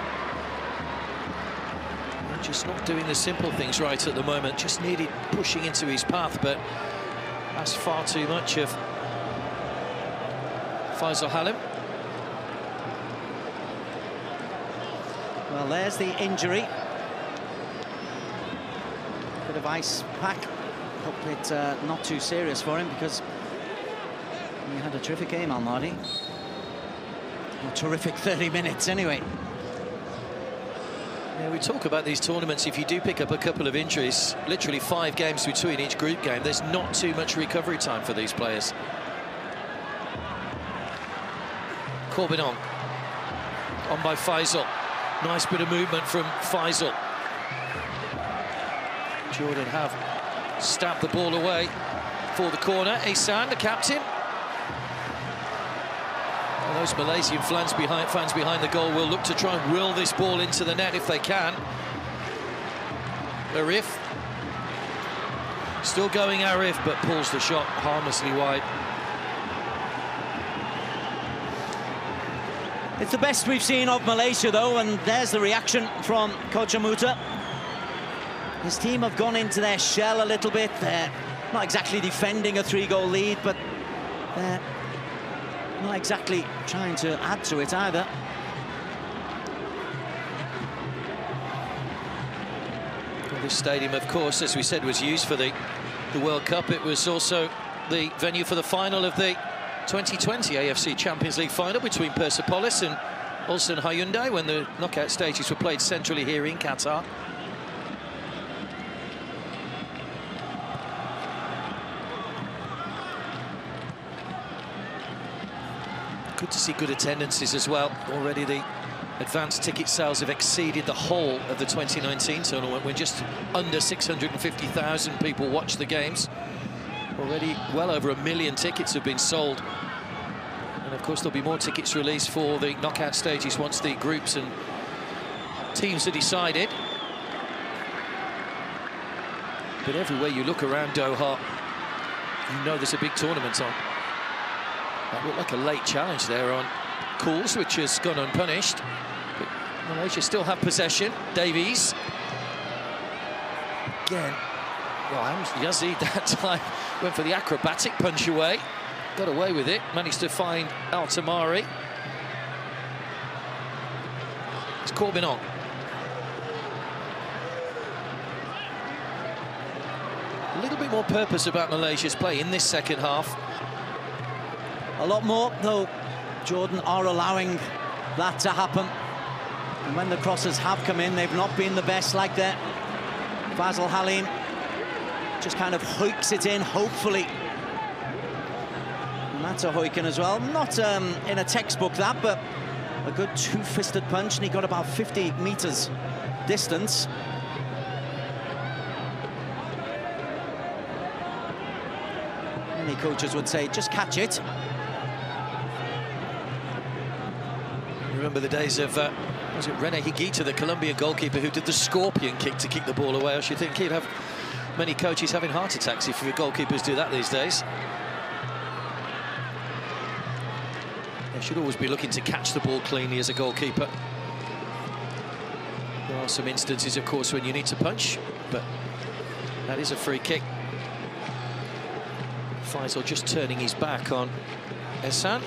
Speaker 1: They're just not doing the simple things right at the moment. Just needed pushing into his path, but that's far too much of Faisal Halim.
Speaker 2: Well, there's the injury. Bit of ice pack. Hope it's uh, not too serious for him, because he had a terrific game, Al-Mahdi. A terrific thirty minutes, anyway.
Speaker 1: Yeah, we talk about these tournaments. If you do pick up a couple of injuries, literally five games between each group game, there's not too much recovery time for these players. Corbinong. On by Faisal. Nice bit of movement from Faisal. Jordan have stabbed the ball away for the corner. Ihsan, the captain. Well, those Malaysian fans behind, fans behind the goal will look to try and will this ball into the net if they can. Arif. Still going Arif, but pulls the shot harmlessly wide.
Speaker 2: It's the best we've seen of Malaysia, though, and there's the reaction from Kocha Muta. His team have gone into their shell a little bit. They're not exactly defending a three-goal lead, but they're not exactly trying to add to it either.
Speaker 1: Well, this stadium, of course, as we said, was used for the, the World Cup. It was also the venue for the final of the twenty twenty A F C Champions League final between Persepolis and Ulsan Hyundai when the knockout stages were played centrally here in Qatar. Good to see good attendances as well. Already the advanced ticket sales have exceeded the whole of the twenty nineteen tournament, when just under six hundred fifty thousand people watched the games. Already well over a million tickets have been sold. And of course there'll be more tickets released for the knockout stages once the groups and teams are decided. But everywhere you look around Doha, you know there's a big tournament on. That looked like a late challenge there on Cools, which has gone unpunished. But Malaysia still have possession. Davies. Again. Well, Yazid that time went for the acrobatic punch away. Got away with it. Managed to find Al Tamari. It's Corbinong. A little bit more purpose about Malaysia's play in this second half.
Speaker 2: A lot more, though. Jordan are allowing that to happen. And when the crosses have come in, they've not been the best like that. Faisal Halim just kind of hoiks it in, hopefully. Mata Hoiken as well. Not um, in a textbook, that, but a good two-fisted punch, and he got about fifty metres distance. And he coaches would say, just catch it.
Speaker 1: Remember the days of, uh, was it Rene Higuita, the Colombian goalkeeper, who did the scorpion kick to kick the ball away? I should think he'd have many coaches having heart attacks if your goalkeepers do that these days. They should always be looking to catch the ball cleanly as a goalkeeper. There are some instances, of course, when you need to punch, but that is a free kick. Faisal just turning his back on Ehsan.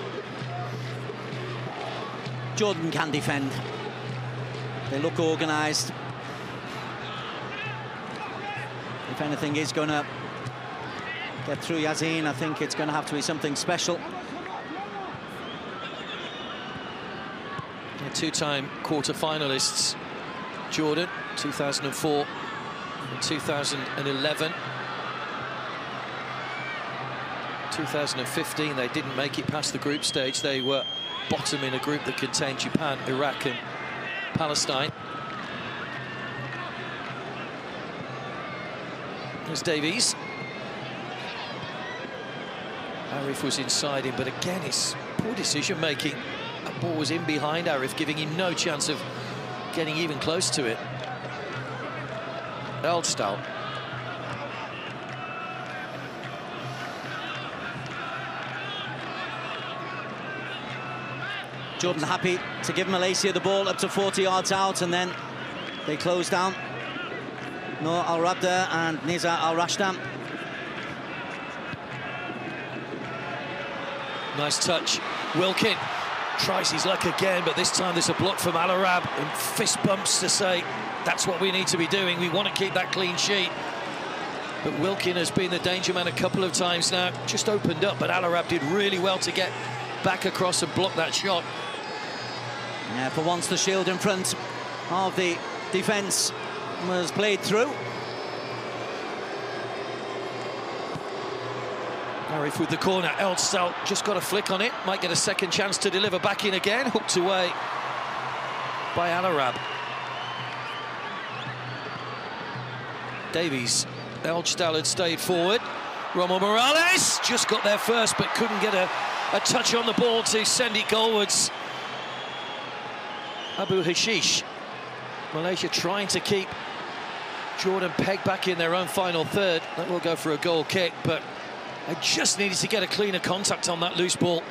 Speaker 2: Jordan can defend. They look organised. If anything is going to get through Yassine, I think it's going to have to be something special.
Speaker 1: Two-time quarter-finalists, Jordan, two thousand four and two thousand eleven. two thousand fifteen, they didn't make it past the group stage. They were bottom in a group that contained Japan, Iraq and Palestine. There's Davies. Arif was inside him, but again, it's poor decision-making. That ball was in behind Arif, giving him no chance of getting even close to it. Eldstal.
Speaker 2: Jordan happy to give Malaysia the ball up to forty yards out, and then they close down. Noor Al Rabda and Nizar Al Rashdam.
Speaker 1: Nice touch. Wilkin tries his luck again, but this time there's a block from Al Arab, and fist bumps to say that's what we need to be doing. We want to keep that clean sheet. But Wilkin has been the danger man a couple of times now. Just opened up, but Al Arab did really well to get back across and block that shot.
Speaker 2: Yeah, for once the shield in front of the defence was played through.
Speaker 1: Arif with the corner. Eldstal just got a flick on it. Might get a second chance to deliver back in again. Hooked away by Al Arab. Davies. Eldstal had stayed forward. Rommel Morales just got there first, but couldn't get a, a touch on the ball to send it goalwards. Abu Hashish. Malaysia trying to keep Jordan pegged back in their own final third. That will go for a goal kick, but they just needed to get a cleaner contact on that loose ball.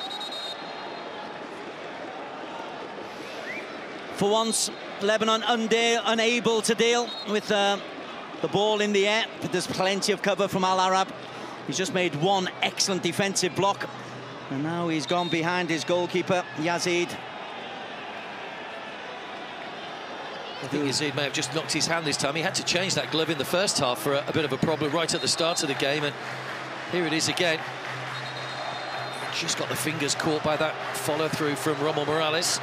Speaker 2: For once, Lebanon unable to deal with uh, the ball in the air, but there's plenty of cover from Al Arab. He's just made one excellent defensive block, and now he's gone behind his goalkeeper, Yazid.
Speaker 1: I think Yazid may have just knocked his hand this time. He had to change that glove in the first half for a, a bit of a problem right at the start of the game, and here it is again. Just got the fingers caught by that follow-through from Rommel Morales.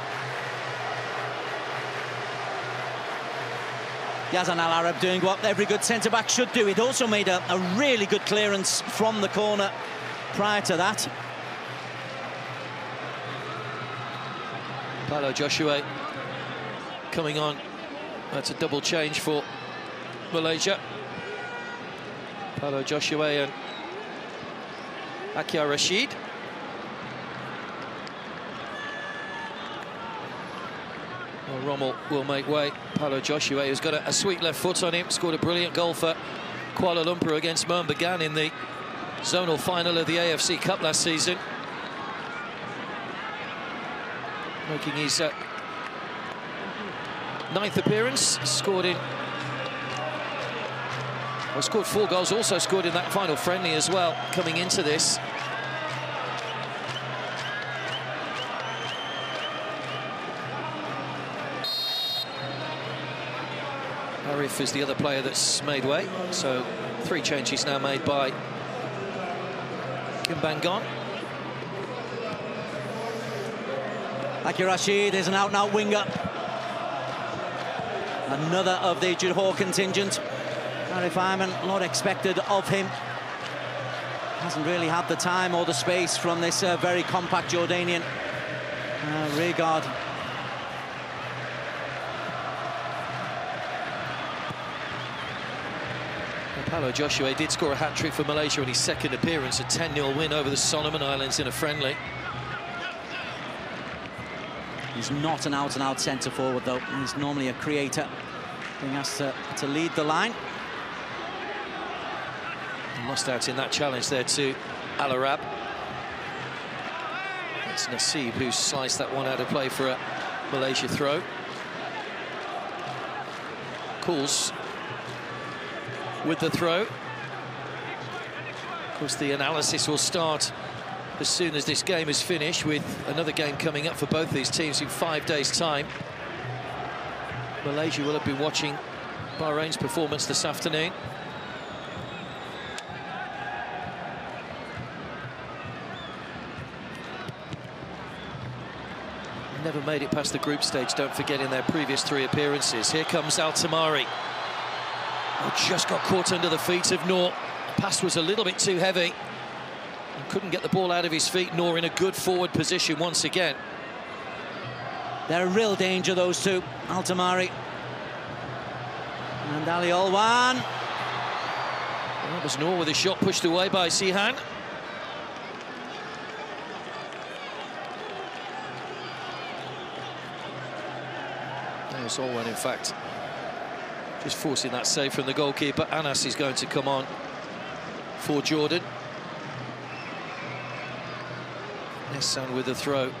Speaker 2: Yazan Al Arab doing what every good centre-back should do. He'd also made a, a really good clearance from the corner prior to that.
Speaker 1: Paulo Joshua coming on. That's a double change for Malaysia. Paulo Joshua and Akia Rashid. Well, Rommel will make way. Paulo Joshua, who's got a, a sweet left foot on him, scored a brilliant goal for Kuala Lumpur against Moen Bagan in the zonal final of the A F C Cup last season. Making his uh, ninth appearance, scored in... Well, scored four goals, also scored in that final friendly as well, coming into this. Arif is the other player that's made way, so three changes now made by Kim Bangon.
Speaker 2: Akia Rashid is an out-and-out winger. Another of the Johor contingent. Arif Ayman, not expected of him. Hasn't really had the time or the space from this uh, very compact Jordanian uh, rear guard.
Speaker 1: Paulo Joshua did score a hat-trick for Malaysia in his second appearance, a ten nil win over the Solomon Islands in a friendly.
Speaker 2: He's not an out-and-out centre-forward, though. He's normally a creator. Being asked to, to lead the line.
Speaker 1: Lost out in that challenge there to Al Arab. It's Naseeb who sliced that one out of play for a Malaysia throw. Cools with the throw. Of course, the analysis will start as soon as this game is finished, with another game coming up for both these teams in five days' time. Malaysia will have been watching Bahrain's performance this afternoon. Never made it past the group stage, don't forget, in their previous three appearances. Here comes Al Tamari. Oh, just got caught under the feet of Noor. The pass was a little bit too heavy. And couldn't get the ball out of his feet. Noor in a good forward position once again.
Speaker 2: They're a real danger, those two. Al Tamari and Ali Alwan.
Speaker 1: Well, that was Noor with a shot pushed away by Sihan. There's Alwan, in fact, just forcing that save from the goalkeeper. Anas is going to come on for Jordan. Nessan with the throw.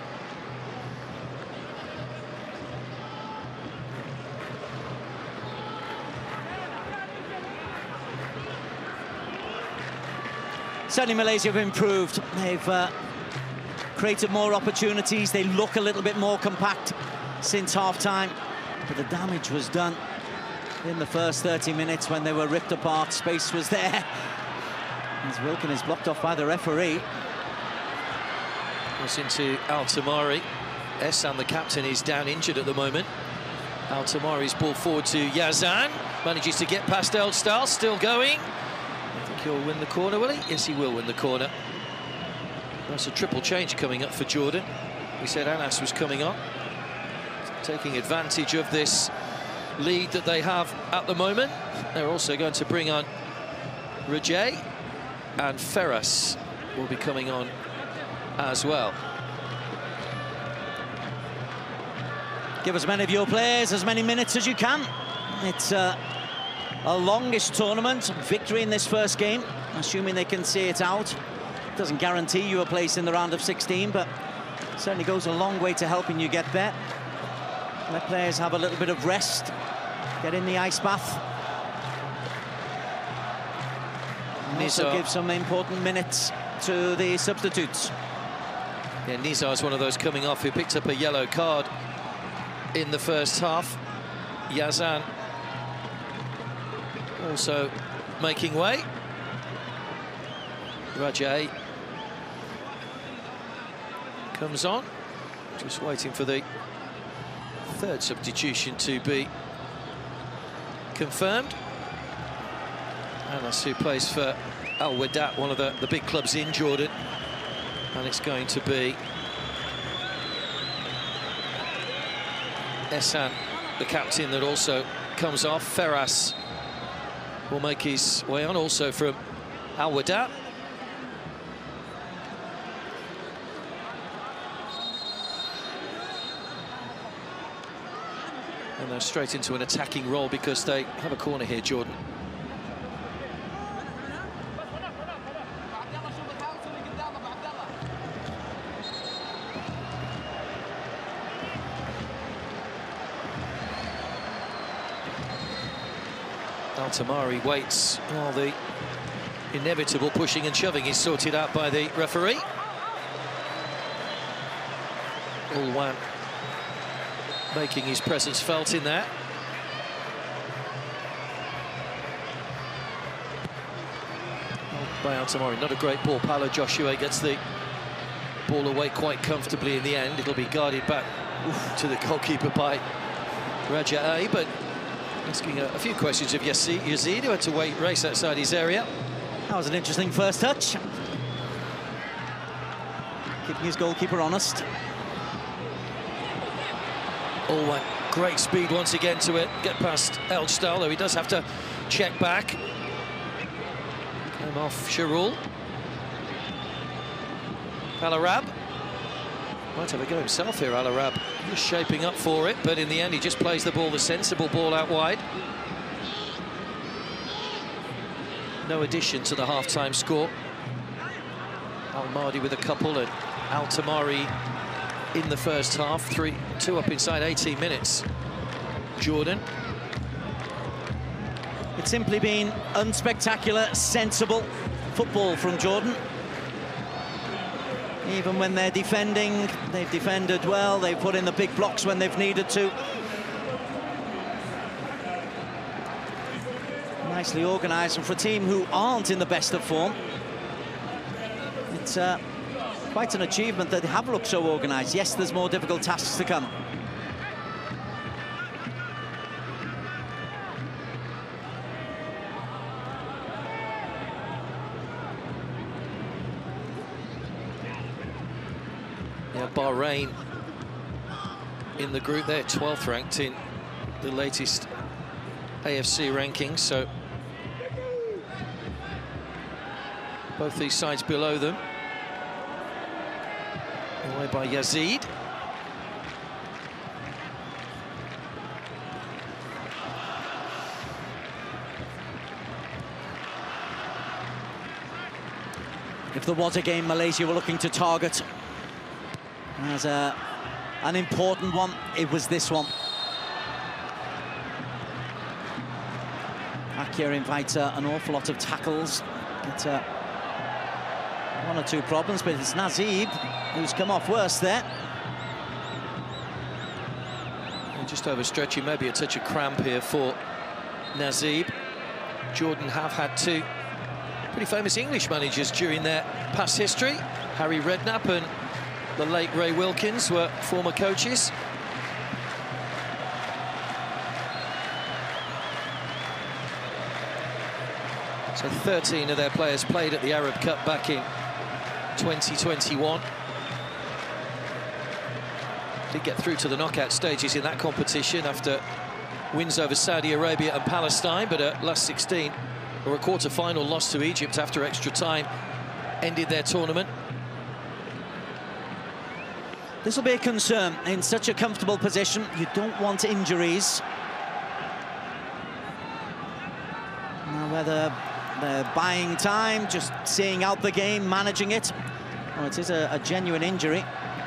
Speaker 2: Certainly Malaysia have improved. They've uh, created more opportunities. They look a little bit more compact since half-time. But the damage was done in the first thirty minutes when they were ripped apart. Space was there. As Wilkin is blocked off by the referee.
Speaker 1: Goes into Al Tamari. Ehsan, the captain, is down injured at the moment. Al Tamari's ball forward to Yazan. Manages to get past Eldstal, still going. I think he'll win the corner, will he? Yes, he will win the corner. That's a triple change coming up for Jordan. We said Anas was coming on, taking advantage of this lead that they have at the moment. They're also going to bring on Rajay, and Ferras will be coming on as well.
Speaker 2: Give as many of your players as many minutes as you can. It's uh, a longish tournament. Victory in this first game, assuming they can see it out. Doesn't guarantee you a place in the round of sixteen, but certainly goes a long way to helping you get there. Let players have a little bit of rest, get in the ice bath. And also give some important minutes to the substitutes.
Speaker 1: Yeah, Nizar's one of those coming off who picked up a yellow card in the first half. Yazan also making way. Rajay comes on, just waiting for the third substitution to be confirmed. Anas, who plays for Al Wehdat, one of the, the big clubs in Jordan. And it's going to be Ehsan, the captain, that also comes off. Ferras will make his way on, also from Al Wehdat. And they're straight into an attacking role because they have a corner here, Jordan. Al Tamari waits while the inevitable pushing and shoving is sorted out by the referee. Alwan making his presence felt in there. Oh, by Al Tamari, not a great ball. Paulo Joshua gets the ball away quite comfortably in the end. It'll be guarded back oof, to the goalkeeper by Rajai, but asking a, a few questions of Yazid, Yazid, who had to wait, race outside his area.
Speaker 2: That was an interesting first touch. Keeping his goalkeeper honest.
Speaker 1: Alwan, great speed once again to it, get past Eldstal, though he does have to check back. Came off Sharul. Al-Arab. Might have a go himself here, Al-Arab. Just shaping up for it, but in the end he just plays the ball, the sensible ball out wide. No addition to the half-time score. Al-Mahdi with a couple and Al-Tamari in the first half. Three, two up inside eighteen minutes. Jordan.
Speaker 2: It's simply been unspectacular, sensible football from Jordan. Even when they're defending, they've defended well. They've put in the big blocks when they've needed to. Nicely organised, and for a team who aren't in the best of form, it's uh, quite an achievement that they have looked so organised. Yes, there's more difficult tasks to come.
Speaker 1: Yeah, Bahrain in the group, they're twelfth ranked in the latest A F C rankings, so both these sides below them. Away by Yazid.
Speaker 2: If there was a game Malaysia were looking to target as a, an important one, it was this one. Akia invites uh, an awful lot of tackles. It's uh, one or two problems, but it's Nazeeb who's come off worse there.
Speaker 1: And just overstretching, maybe a touch of cramp here for Nazeeb. Jordan have had two pretty famous English managers during their past history. Harry Redknapp and the late Ray Wilkins were former coaches. So thirteen of their players played at the Arab Cup back in twenty twenty-one. Did get through to the knockout stages in that competition after wins over Saudi Arabia and Palestine, but at last sixteen, or a quarter-final loss to Egypt after extra time, ended their tournament.
Speaker 2: This will be a concern in such a comfortable position. You don't want injuries. Now, whether they're buying time, just seeing out the game, managing it, well, it is a, a genuine injury.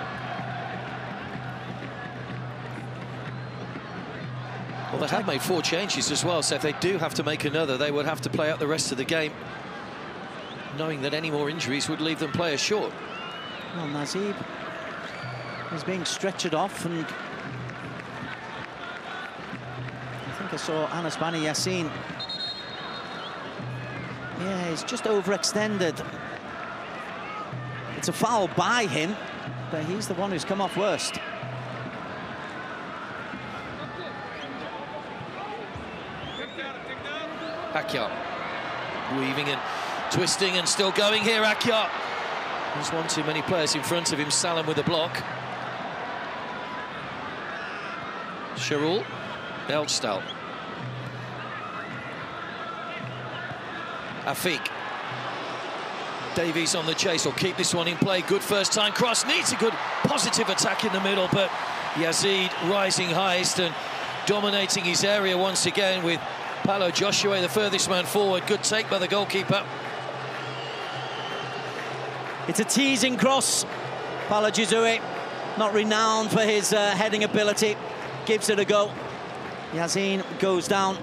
Speaker 1: Well, they have made four changes as well, so if they do have to make another, they would have to play out the rest of the game, knowing that any more injuries would leave them players short.
Speaker 2: Well, Nazeeb is being stretchered off, and I think I saw Anas Bani Yassin. Yeah, he's just overextended. It's a foul by him, but he's the one who's come off worst.
Speaker 1: Akyar weaving and twisting and still going here. Akyar. There's one too many players in front of him. Salam with a block. Sharul, Elgstal. Afiq. Davies on the chase, will keep this one in play. Good first time cross, needs a good positive attack in the middle, but Yazid rising highest and dominating his area once again with Paulo Joshua, the furthest man forward. Good take by the goalkeeper.
Speaker 2: It's a teasing cross. Paulo Joshua, not renowned for his uh, heading ability, gives it a go. Yazid goes down.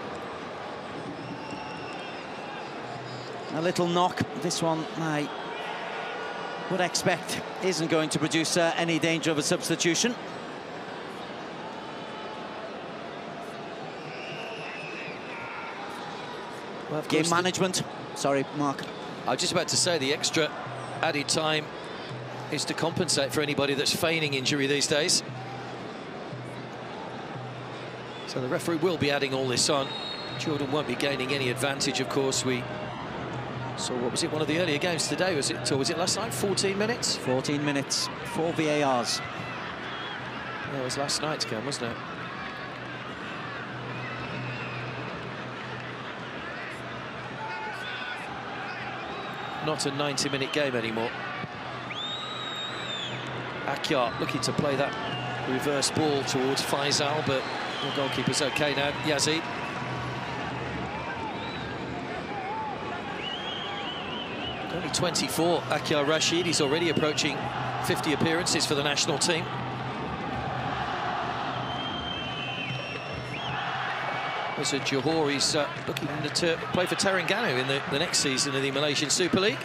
Speaker 2: A little knock. This one, I would expect, isn't going to produce uh, any danger of a substitution.
Speaker 1: Well,
Speaker 2: Game management. Sorry, Mark.
Speaker 1: I was just about to say the extra added time is to compensate for anybody that's feigning injury these days. So the referee will be adding all this on. Jordan won't be gaining any advantage, of course. We saw, what was it, one of the earlier games today, was it, or was it last night, fourteen minutes?
Speaker 2: fourteen minutes, four V A Rs.
Speaker 1: Yeah, it was last night's game, wasn't it? not a ninety minute game anymore. Akyar looking to play that reverse ball towards Faisal, but the goalkeeper's okay now. Yazid. Only twenty-four, Akyar Rashid. He's already approaching fifty appearances for the national team. There's a Johor. He's uh, looking to play for Terengganu in the, the next season of the Malaysian Super League.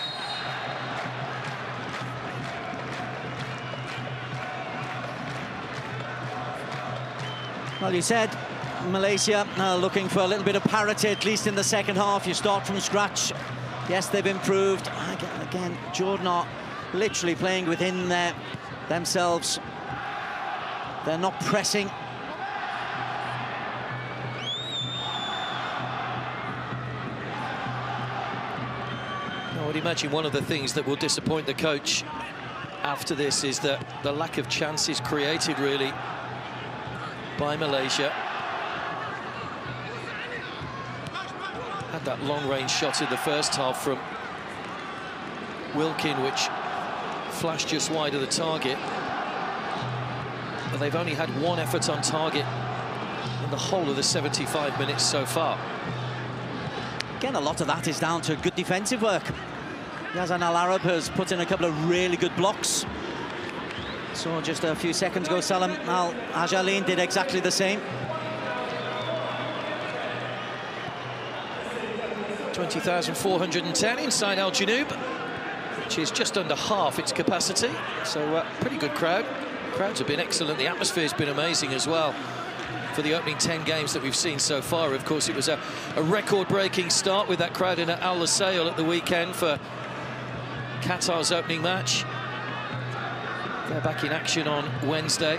Speaker 2: Well, you said Malaysia uh, looking for a little bit of parity, at least in the second half. You start from scratch. Yes, they've improved. Again, Jordan are literally playing within their, themselves. They're not pressing.
Speaker 1: I would imagine one of the things that will disappoint the coach after this is that the lack of chances created, really, by Malaysia. Had that long-range shot in the first half from Wilkin, which flashed just wide of the target. But they've only had one effort on target in the whole of the seventy-five minutes so far.
Speaker 2: Again, a lot of that is down to good defensive work. Yazan Al Arab has put in a couple of really good blocks. So just a few seconds ago, Salam Al Ajalin did exactly the same.
Speaker 1: twenty thousand four hundred ten inside Al Janoub, which is just under half its capacity. So uh, pretty good crowd. Crowds have been excellent. The atmosphere's been amazing as well for the opening ten games that we've seen so far. Of course, it was a, a record-breaking start with that crowd in Al Lusail at the weekend for Qatar's opening match. They're back in action on Wednesday,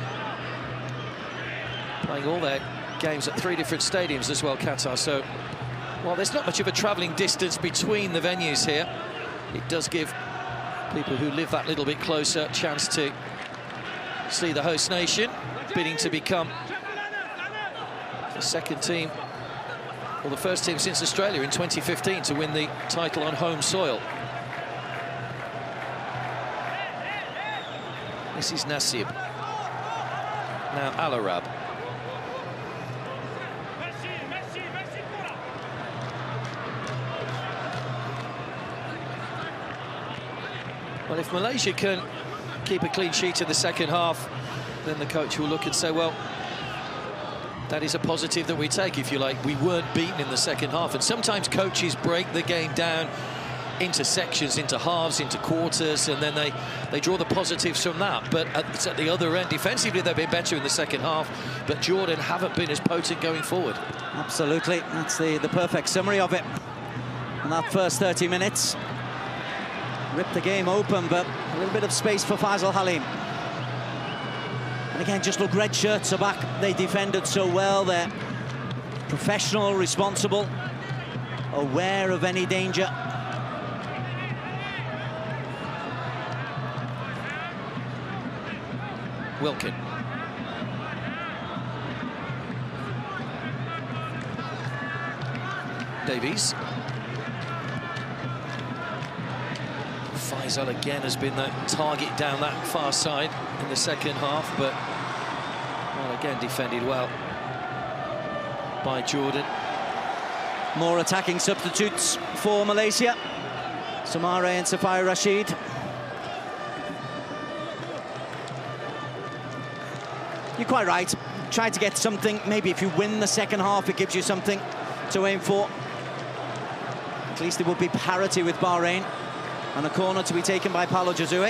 Speaker 1: playing all their games at three different stadiums as well, Qatar. So, while there's not much of a travelling distance between the venues here, it does give people who live that little bit closer a chance to see the host nation bidding to become the second team, or the first team since Australia in twenty fifteen to win the title on home soil. This is Nasib. Now Al Arab. Well, if Malaysia can keep a clean sheet in the second half, then the coach will look and say, well, that is a positive that we take, if you like. We weren't beaten in the second half. And sometimes coaches break the game down into sections, into halves, into quarters, and then they, they draw the positives from that. But at, at the other end, defensively, they've been better in the second half, but Jordan haven't been as potent going forward.
Speaker 2: Absolutely. That's the, the perfect summary of it. And that first thirty minutes ripped the game open, but a little bit of space for Faisal Halim. And again, just look, red shirts are back. They defended so well. They're professional, responsible, aware of any danger.
Speaker 1: Wilkin. Davies. Faisal again has been the target down that far side in the second half, but well, again defended well by Jordan.
Speaker 2: More attacking substitutes for Malaysia. Samare and Safai Rashid. You're quite right. Try to get something. Maybe if you win the second half, it gives you something to aim for. At least it would be parity with Bahrain. And a corner to be taken by Paulo Josue.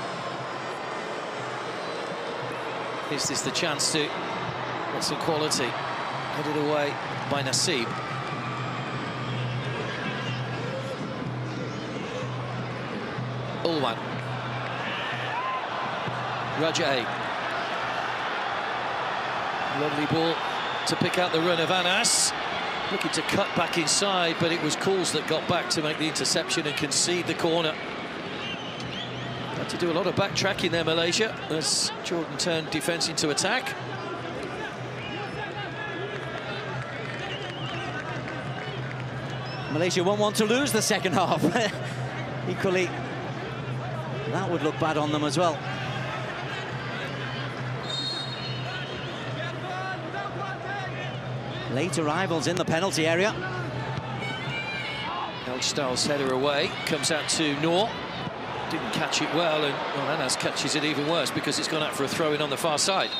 Speaker 1: Is this the chance to get some quality? Headed away by Nasib. Ulwan. Rajai. Lovely ball to pick out the run of Anas. Looking to cut back inside, but it was Kouls that got back to make the interception and concede the corner. Had to do a lot of backtracking there, Malaysia, as Jordan turned defence into attack.
Speaker 2: Malaysia won't want to lose the second half. Equally, that would look bad on them as well. Late arrivals in the penalty area.
Speaker 1: Elgstaal's header away, comes out to Noor. Didn't catch it well, and well, Anas catches it even worse because it's gone out for a throw-in on the far side.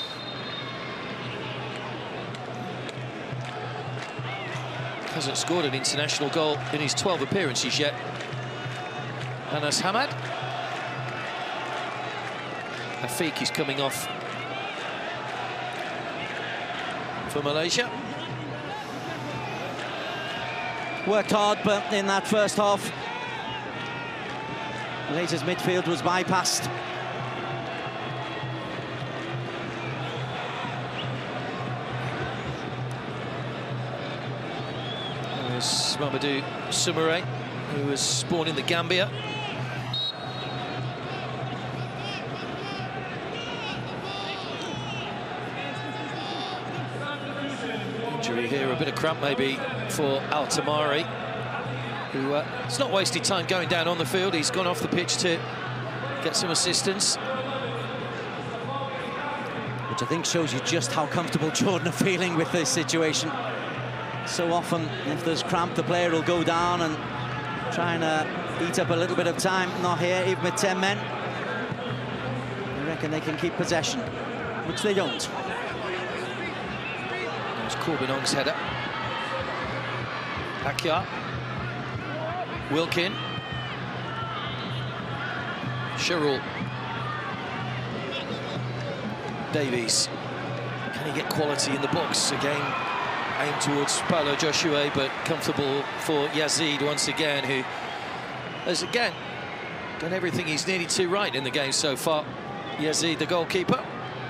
Speaker 1: Hasn't scored an international goal in his twelve appearances yet. Anas Hamad. Afiq is coming off for Malaysia.
Speaker 2: Worked hard, but in that first half, Malaysia's midfield was bypassed.
Speaker 1: There's Mamadou Soumaré, who was born in the Gambia. Injury here, a bit of cramp maybe for Al Tamari, who uh, has not wasted time going down on the field. He's gone off the pitch to get some assistance.
Speaker 2: Which I think shows you just how comfortable Jordan are feeling with this situation. So often, if there's cramp, the player will go down and try and uh, eat up a little bit of time. Not here, even with ten men. They reckon they can keep possession, which they don't.
Speaker 1: There's Corbinong's header. Akyar. Wilkin. Sherul. Davies. Can he get quality in the box again? Aimed towards Paulo Joshua, but comfortable for Yazid once again, who has again done everything he's needed to right in the game so far. Yazid, the goalkeeper.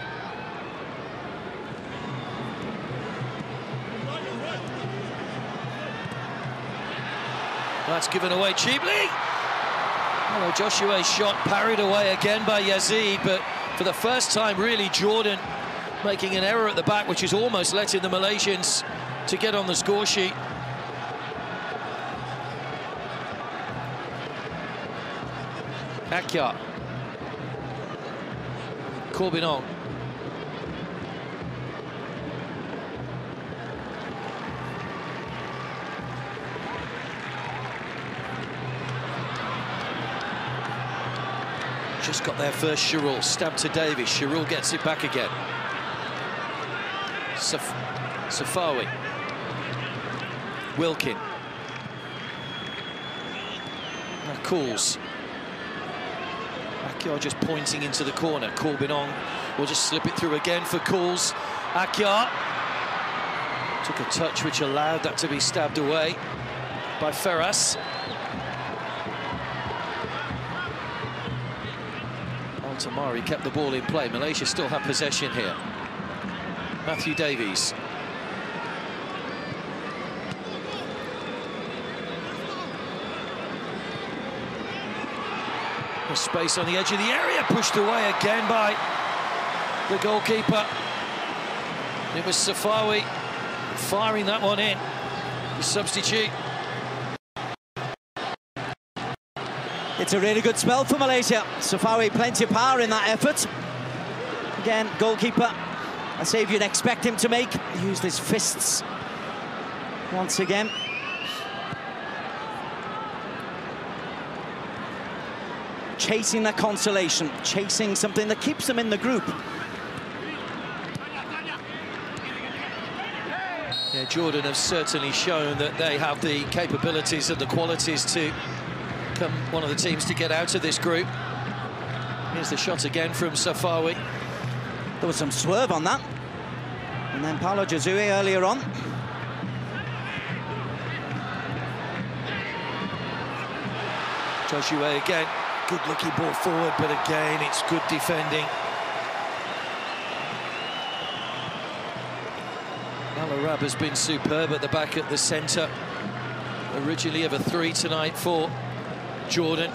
Speaker 1: That's given away cheaply. Paulo Joshua's shot parried away again by Yazid, but for the first time, really, Jordan making an error at the back, which is almost letting the Malaysians to get on the score sheet. Akyar. Corbinong. Just got there first, Sherul, stabbed to Davies. Sherul gets it back again. Saf Safawi. Wilkin. Now Cools. Akyar just pointing into the corner. Corbinong will just slip it through again for Cools. Akyar took a touch which allowed that to be stabbed away by Ferras. Al Tamari kept the ball in play. Malaysia still have possession here. Matthew Davies. A space on the edge of the area, pushed away again by the goalkeeper. It was Safawi firing that one in. The substitute.
Speaker 2: It's a really good spell for Malaysia. Safawi, plenty of power in that effort. Again, goalkeeper, a save you'd expect him to make. He used his fists once again. Chasing that consolation, chasing something that keeps them in the group.
Speaker 1: Yeah, Jordan have certainly shown that they have the capabilities and the qualities to become one of the teams to get out of this group. Here's the shot again from Safawi.
Speaker 2: There was some swerve on that. And then Paulo Josue earlier on.
Speaker 1: Joshua again, good looking ball forward, but again it's good defending. Al Arab has been superb at the back at the centre. Originally of a three tonight for Jordan.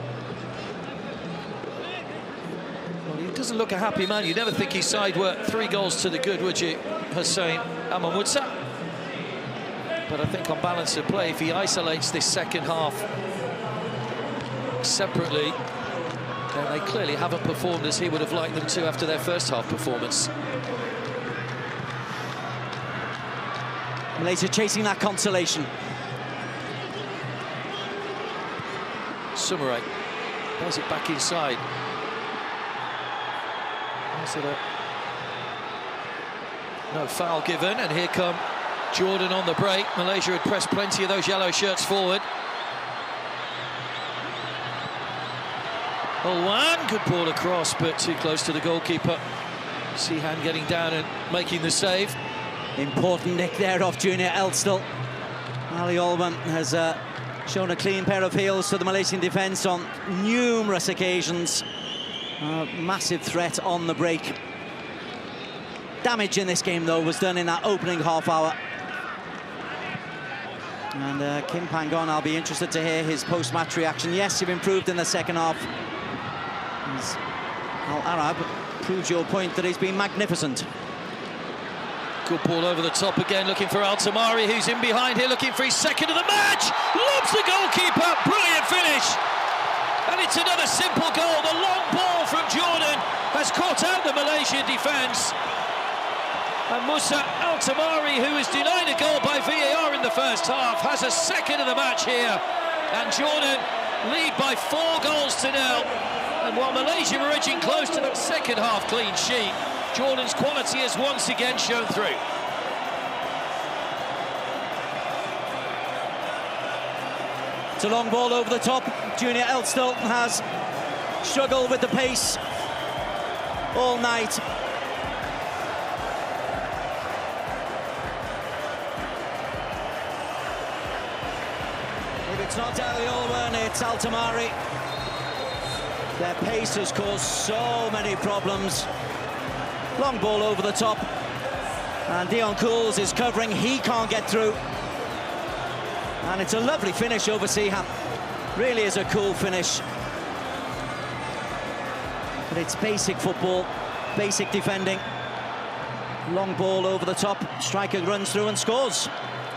Speaker 1: Well, he doesn't look a happy man. You'd never think his side were three goals to the good, would you, Hussein Amamutsa? But I think on balance of play, if he isolates this second half separately, then they clearly haven't performed as he would have liked them to after their first half performance.
Speaker 2: Malaysia chasing that consolation.
Speaker 1: Soumaré plays it back inside. Is it a... No foul given, and here come Jordan on the break. Malaysia had pressed plenty of those yellow shirts forward. Olwan, good ball across, but too close to the goalkeeper. Sihan getting down and making the save.
Speaker 2: Important nick there off Junior Elstall. Ali Olwan has uh, shown a clean pair of heels to the Malaysian defence on numerous occasions. Uh, massive threat on the break. Damage in this game, though, was done in that opening half hour. And uh, Kim Pangon, I'll be interested to hear his post-match reaction. Yes, you've improved in the second half. As Al Arab proves your point that he's been magnificent.
Speaker 1: Good ball over the top again, looking for Al Tamari, who's in behind here, looking for his second of the match. Lobs the goalkeeper, brilliant finish. And it's another simple goal. The long ball from Jordan has caught out the Malaysian defence. And Musa Al Tamari, who was denied a goal by V A R in the first half, has a second of the match here. And Jordan lead by four goals to nil. And while Malaysia were edging close to that second half clean sheet, Jordan's quality has once again shown through.
Speaker 2: It's a long ball over the top. Junior Elstall has struggled with the pace all night. If it's not Ali Olwan, it's Al Tamari. Their pace has caused so many problems. Long ball over the top. And Dion Cools is covering. He can't get through. And it's a lovely finish over Sihan. Really is a cool finish. But it's basic football, basic defending. Long ball over the top. Striker runs through and scores.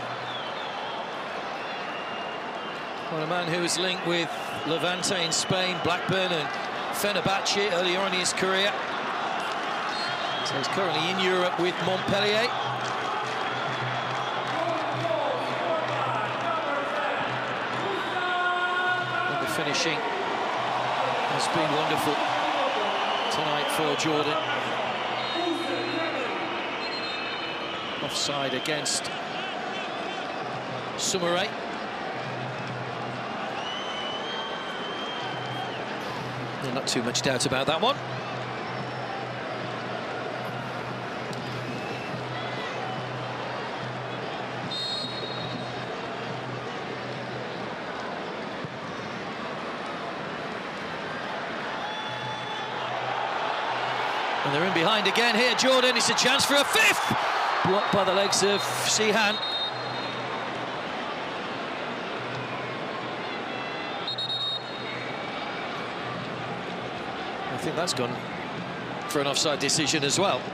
Speaker 1: Well, a man who was linked with Levante in Spain, Blackburn and Fenerbahce earlier on in his career. So he's currently in Europe with Montpellier. And the finishing has been wonderful tonight for Jordan. Offside against Soumaré. Not too much doubt about that one. And they're in behind again here, Jordan. It's a chance for a fifth. Blocked by the legs of Sihan. I think that's gone for an offside decision as well.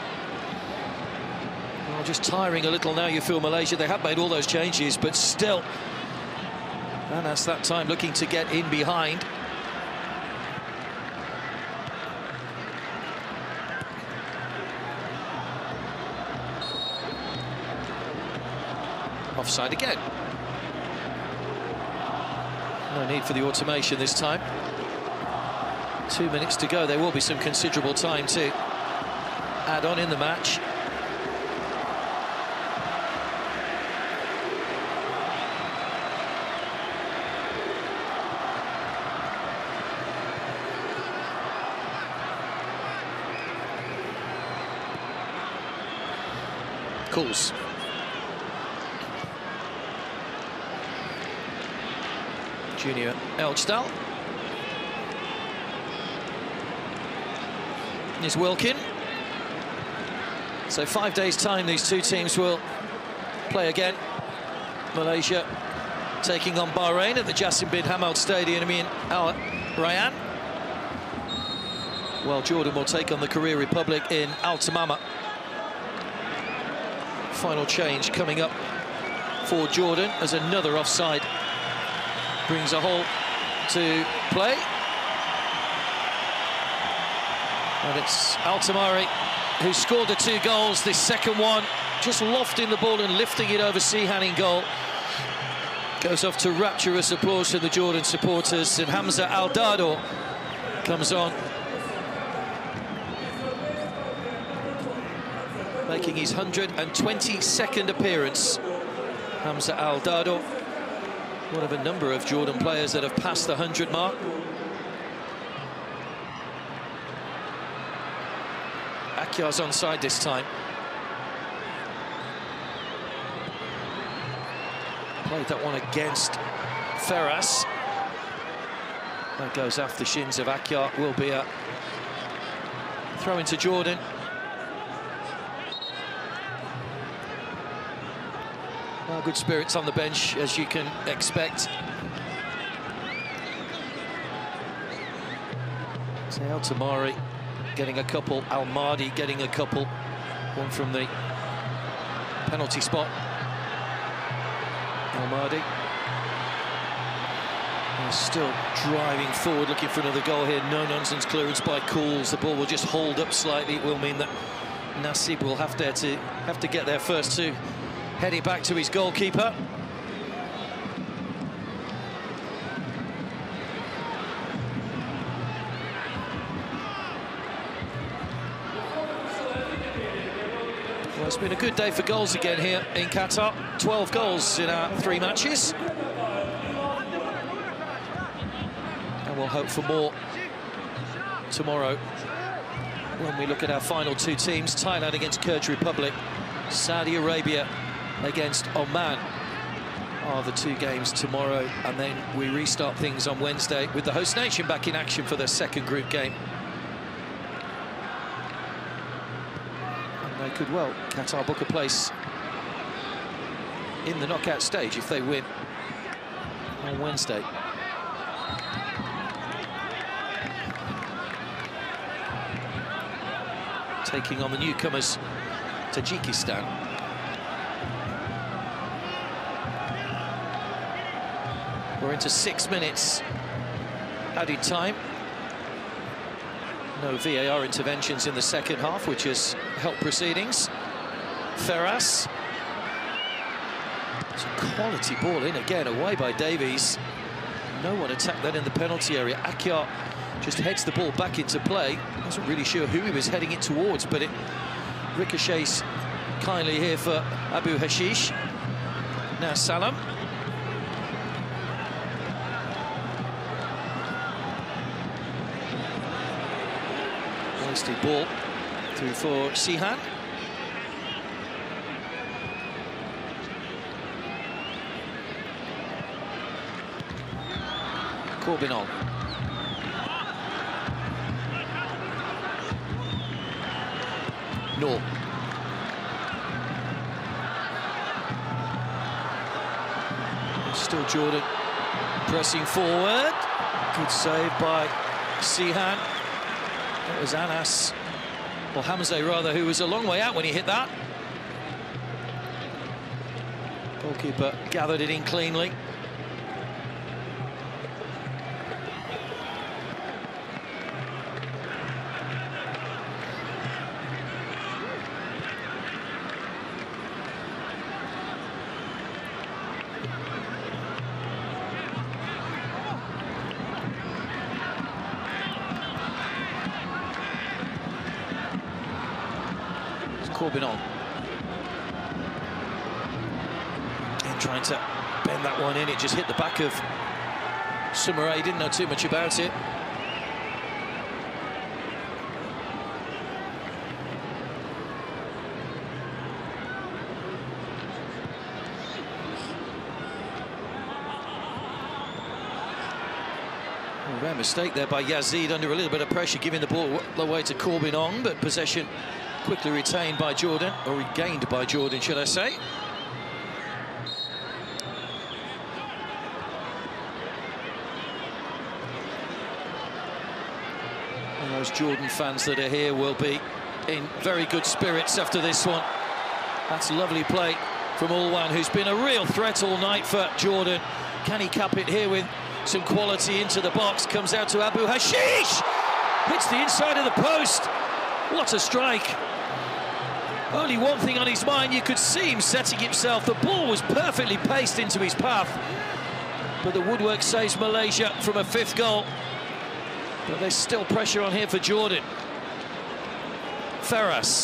Speaker 1: Well, just tiring a little now, you feel, Malaysia. They have made all those changes, but still. And that's that time looking to get in behind. Offside again. No need for the automation this time. Two minutes to go. There will be some considerable time to add on in the match. Cools. Junior Elstall. Is Wilkin. So five days' time, these two teams will play again. Malaysia taking on Bahrain at the Jassim bin Hamad Stadium in Al Rayyan. While Jordan will take on the Korea Republic in Al Tamama. Final change coming up for Jordan as another offside brings a halt to play. And it's Al-Tamari who scored the two goals. This second one, just lofting the ball and lifting it over Sihan in goal. Goes off to rapturous applause from the Jordan supporters, and Hamza Al-Dado comes on, making his one hundred twenty-second appearance. Hamza Al-Dado, one of a number of Jordan players that have passed the one hundred mark. Akyar's onside this time. Played that one against Ferraz. That goes off the shins of Akyar. Will be a throw into Jordan. Well, good spirits on the bench, as you can expect. So Al-Tamari getting a couple, Al-Mahdi getting a couple. One from the penalty spot. Al-Mahdi still driving forward, looking for another goal here. No nonsense clearance by Cools. The ball will just hold up slightly. It will mean that Nassib will have there to have to get there first to head it back to his goalkeeper. Well, it's been a good day for goals again here in Qatar. twelve goals in our three matches. And we'll hope for more tomorrow when we look at our final two teams. Thailand against Kyrgyz Republic, Saudi Arabia against Oman are the two games tomorrow, and then we restart things on Wednesday with the host nation back in action for their second group game. And they could well, Qatar, book a place in the knockout stage if they win on Wednesday. Taking on the newcomers, Tajikistan. We're into six minutes added time. No V A R interventions in the second half, which has helped proceedings. Ferraz. It's a quality ball in again, away by Davies. No one attacked that in the penalty area. Akyar just heads the ball back into play. Wasn't really sure who he was heading it towards, but it ricochets kindly here for Abu Hashish. Now Salam. Wasted ball through for Sihan. Corbin on. Noor. Still Jordan pressing forward. Good save by Sihan. That was Anas, or Hamza rather, who was a long way out when he hit that. Goalkeeper gathered it in cleanly. Corbin on. And trying to bend that one in, it just hit the back of Soumaré. He didn't know too much about it. A rare mistake there by Yazid under a little bit of pressure, giving the ball away to Corbin on, but possession quickly retained by Jordan, or regained by Jordan, should I say. And those Jordan fans that are here will be in very good spirits after this one. That's lovely play from Ulwan, who's been a real threat all night for Jordan. Can he cap it here with some quality into the box? Comes out to Abu Hashish! Hits the inside of the post. What a strike. Only one thing on his mind, you could see him setting himself. The ball was perfectly paced into his path. But the woodwork saves Malaysia from a fifth goal. But there's still pressure on here for Jordan. Ferras.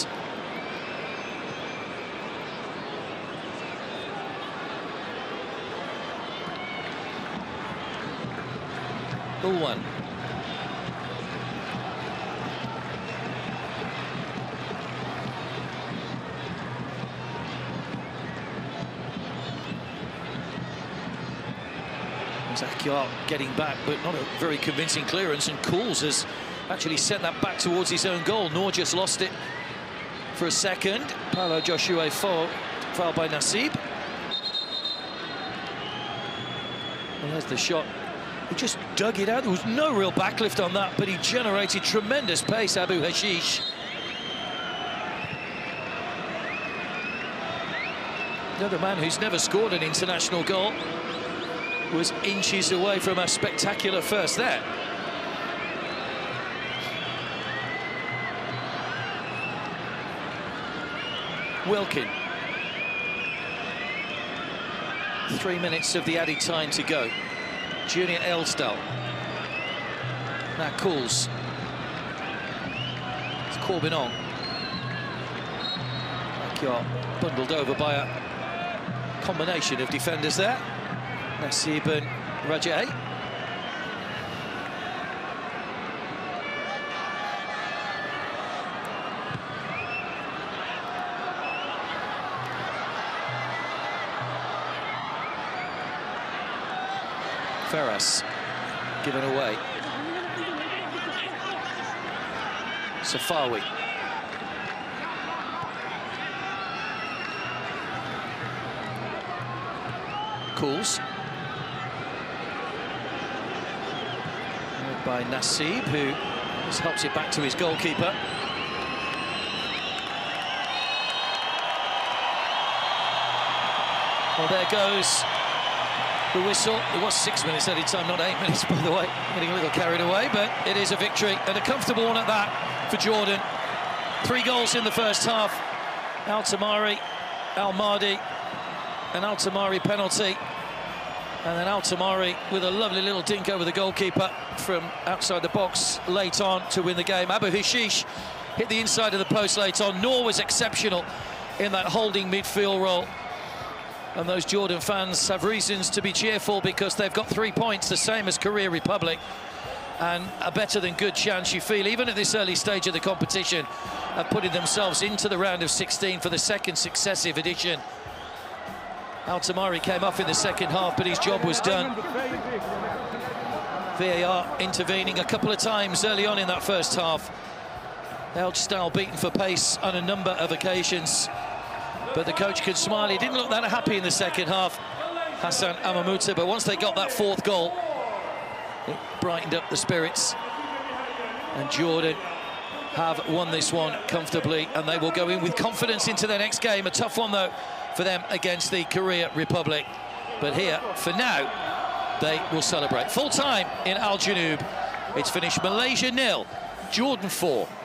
Speaker 1: Ulwan. Zakiar getting back, but not a very convincing clearance, and Cools has actually sent that back towards his own goal. Noor just lost it for a second. Paolo Joshua foul, fouled by Nassib. And there's the shot. He just dug it out. There was no real backlift on that, but he generated tremendous pace, Abu Hashish. The other man who's never scored an international goal was inches away from a spectacular first there. Wilkin. Three minutes of the added time to go. Junior Elsdal. Now Cools. It's Corbin on. Zakiar bundled over by a combination of defenders there. Nassib and Rajai. Ferras given away. Safawi. Cools. By Nassib, who just helps it back to his goalkeeper. Well, there goes the whistle. It was six minutes added time, not eight minutes, by the way. Getting a little carried away, but it is a victory, and a comfortable one at that for Jordan. Three goals in the first half. Al Tamari, Al Mahdi, an Al Tamari penalty. And then Al Tamari with a lovely little dink over the goalkeeper from outside the box late on to win the game. Abu Hashish hit the inside of the post late on. Noor was exceptional in that holding midfield role. And those Jordan fans have reasons to be cheerful because they've got three points, the same as Korea Republic, and a better than good chance, you feel, even at this early stage of the competition, of putting themselves into the round of sixteen for the second successive edition. Al Tamari came off in the second half, but his job was done. V A R intervening a couple of times early on in that first half. Elsdal beaten for pace on a number of occasions, but the coach could smile. He didn't look that happy in the second half, Hassan Amamuta, but once they got that fourth goal, it brightened up the spirits. And Jordan have won this one comfortably, and they will go in with confidence into their next game. A tough one, though, for them against the Korea Republic. But here, for now, they will celebrate. Full time in Al Janoub. It's finished Malaysia nil, Jordan four.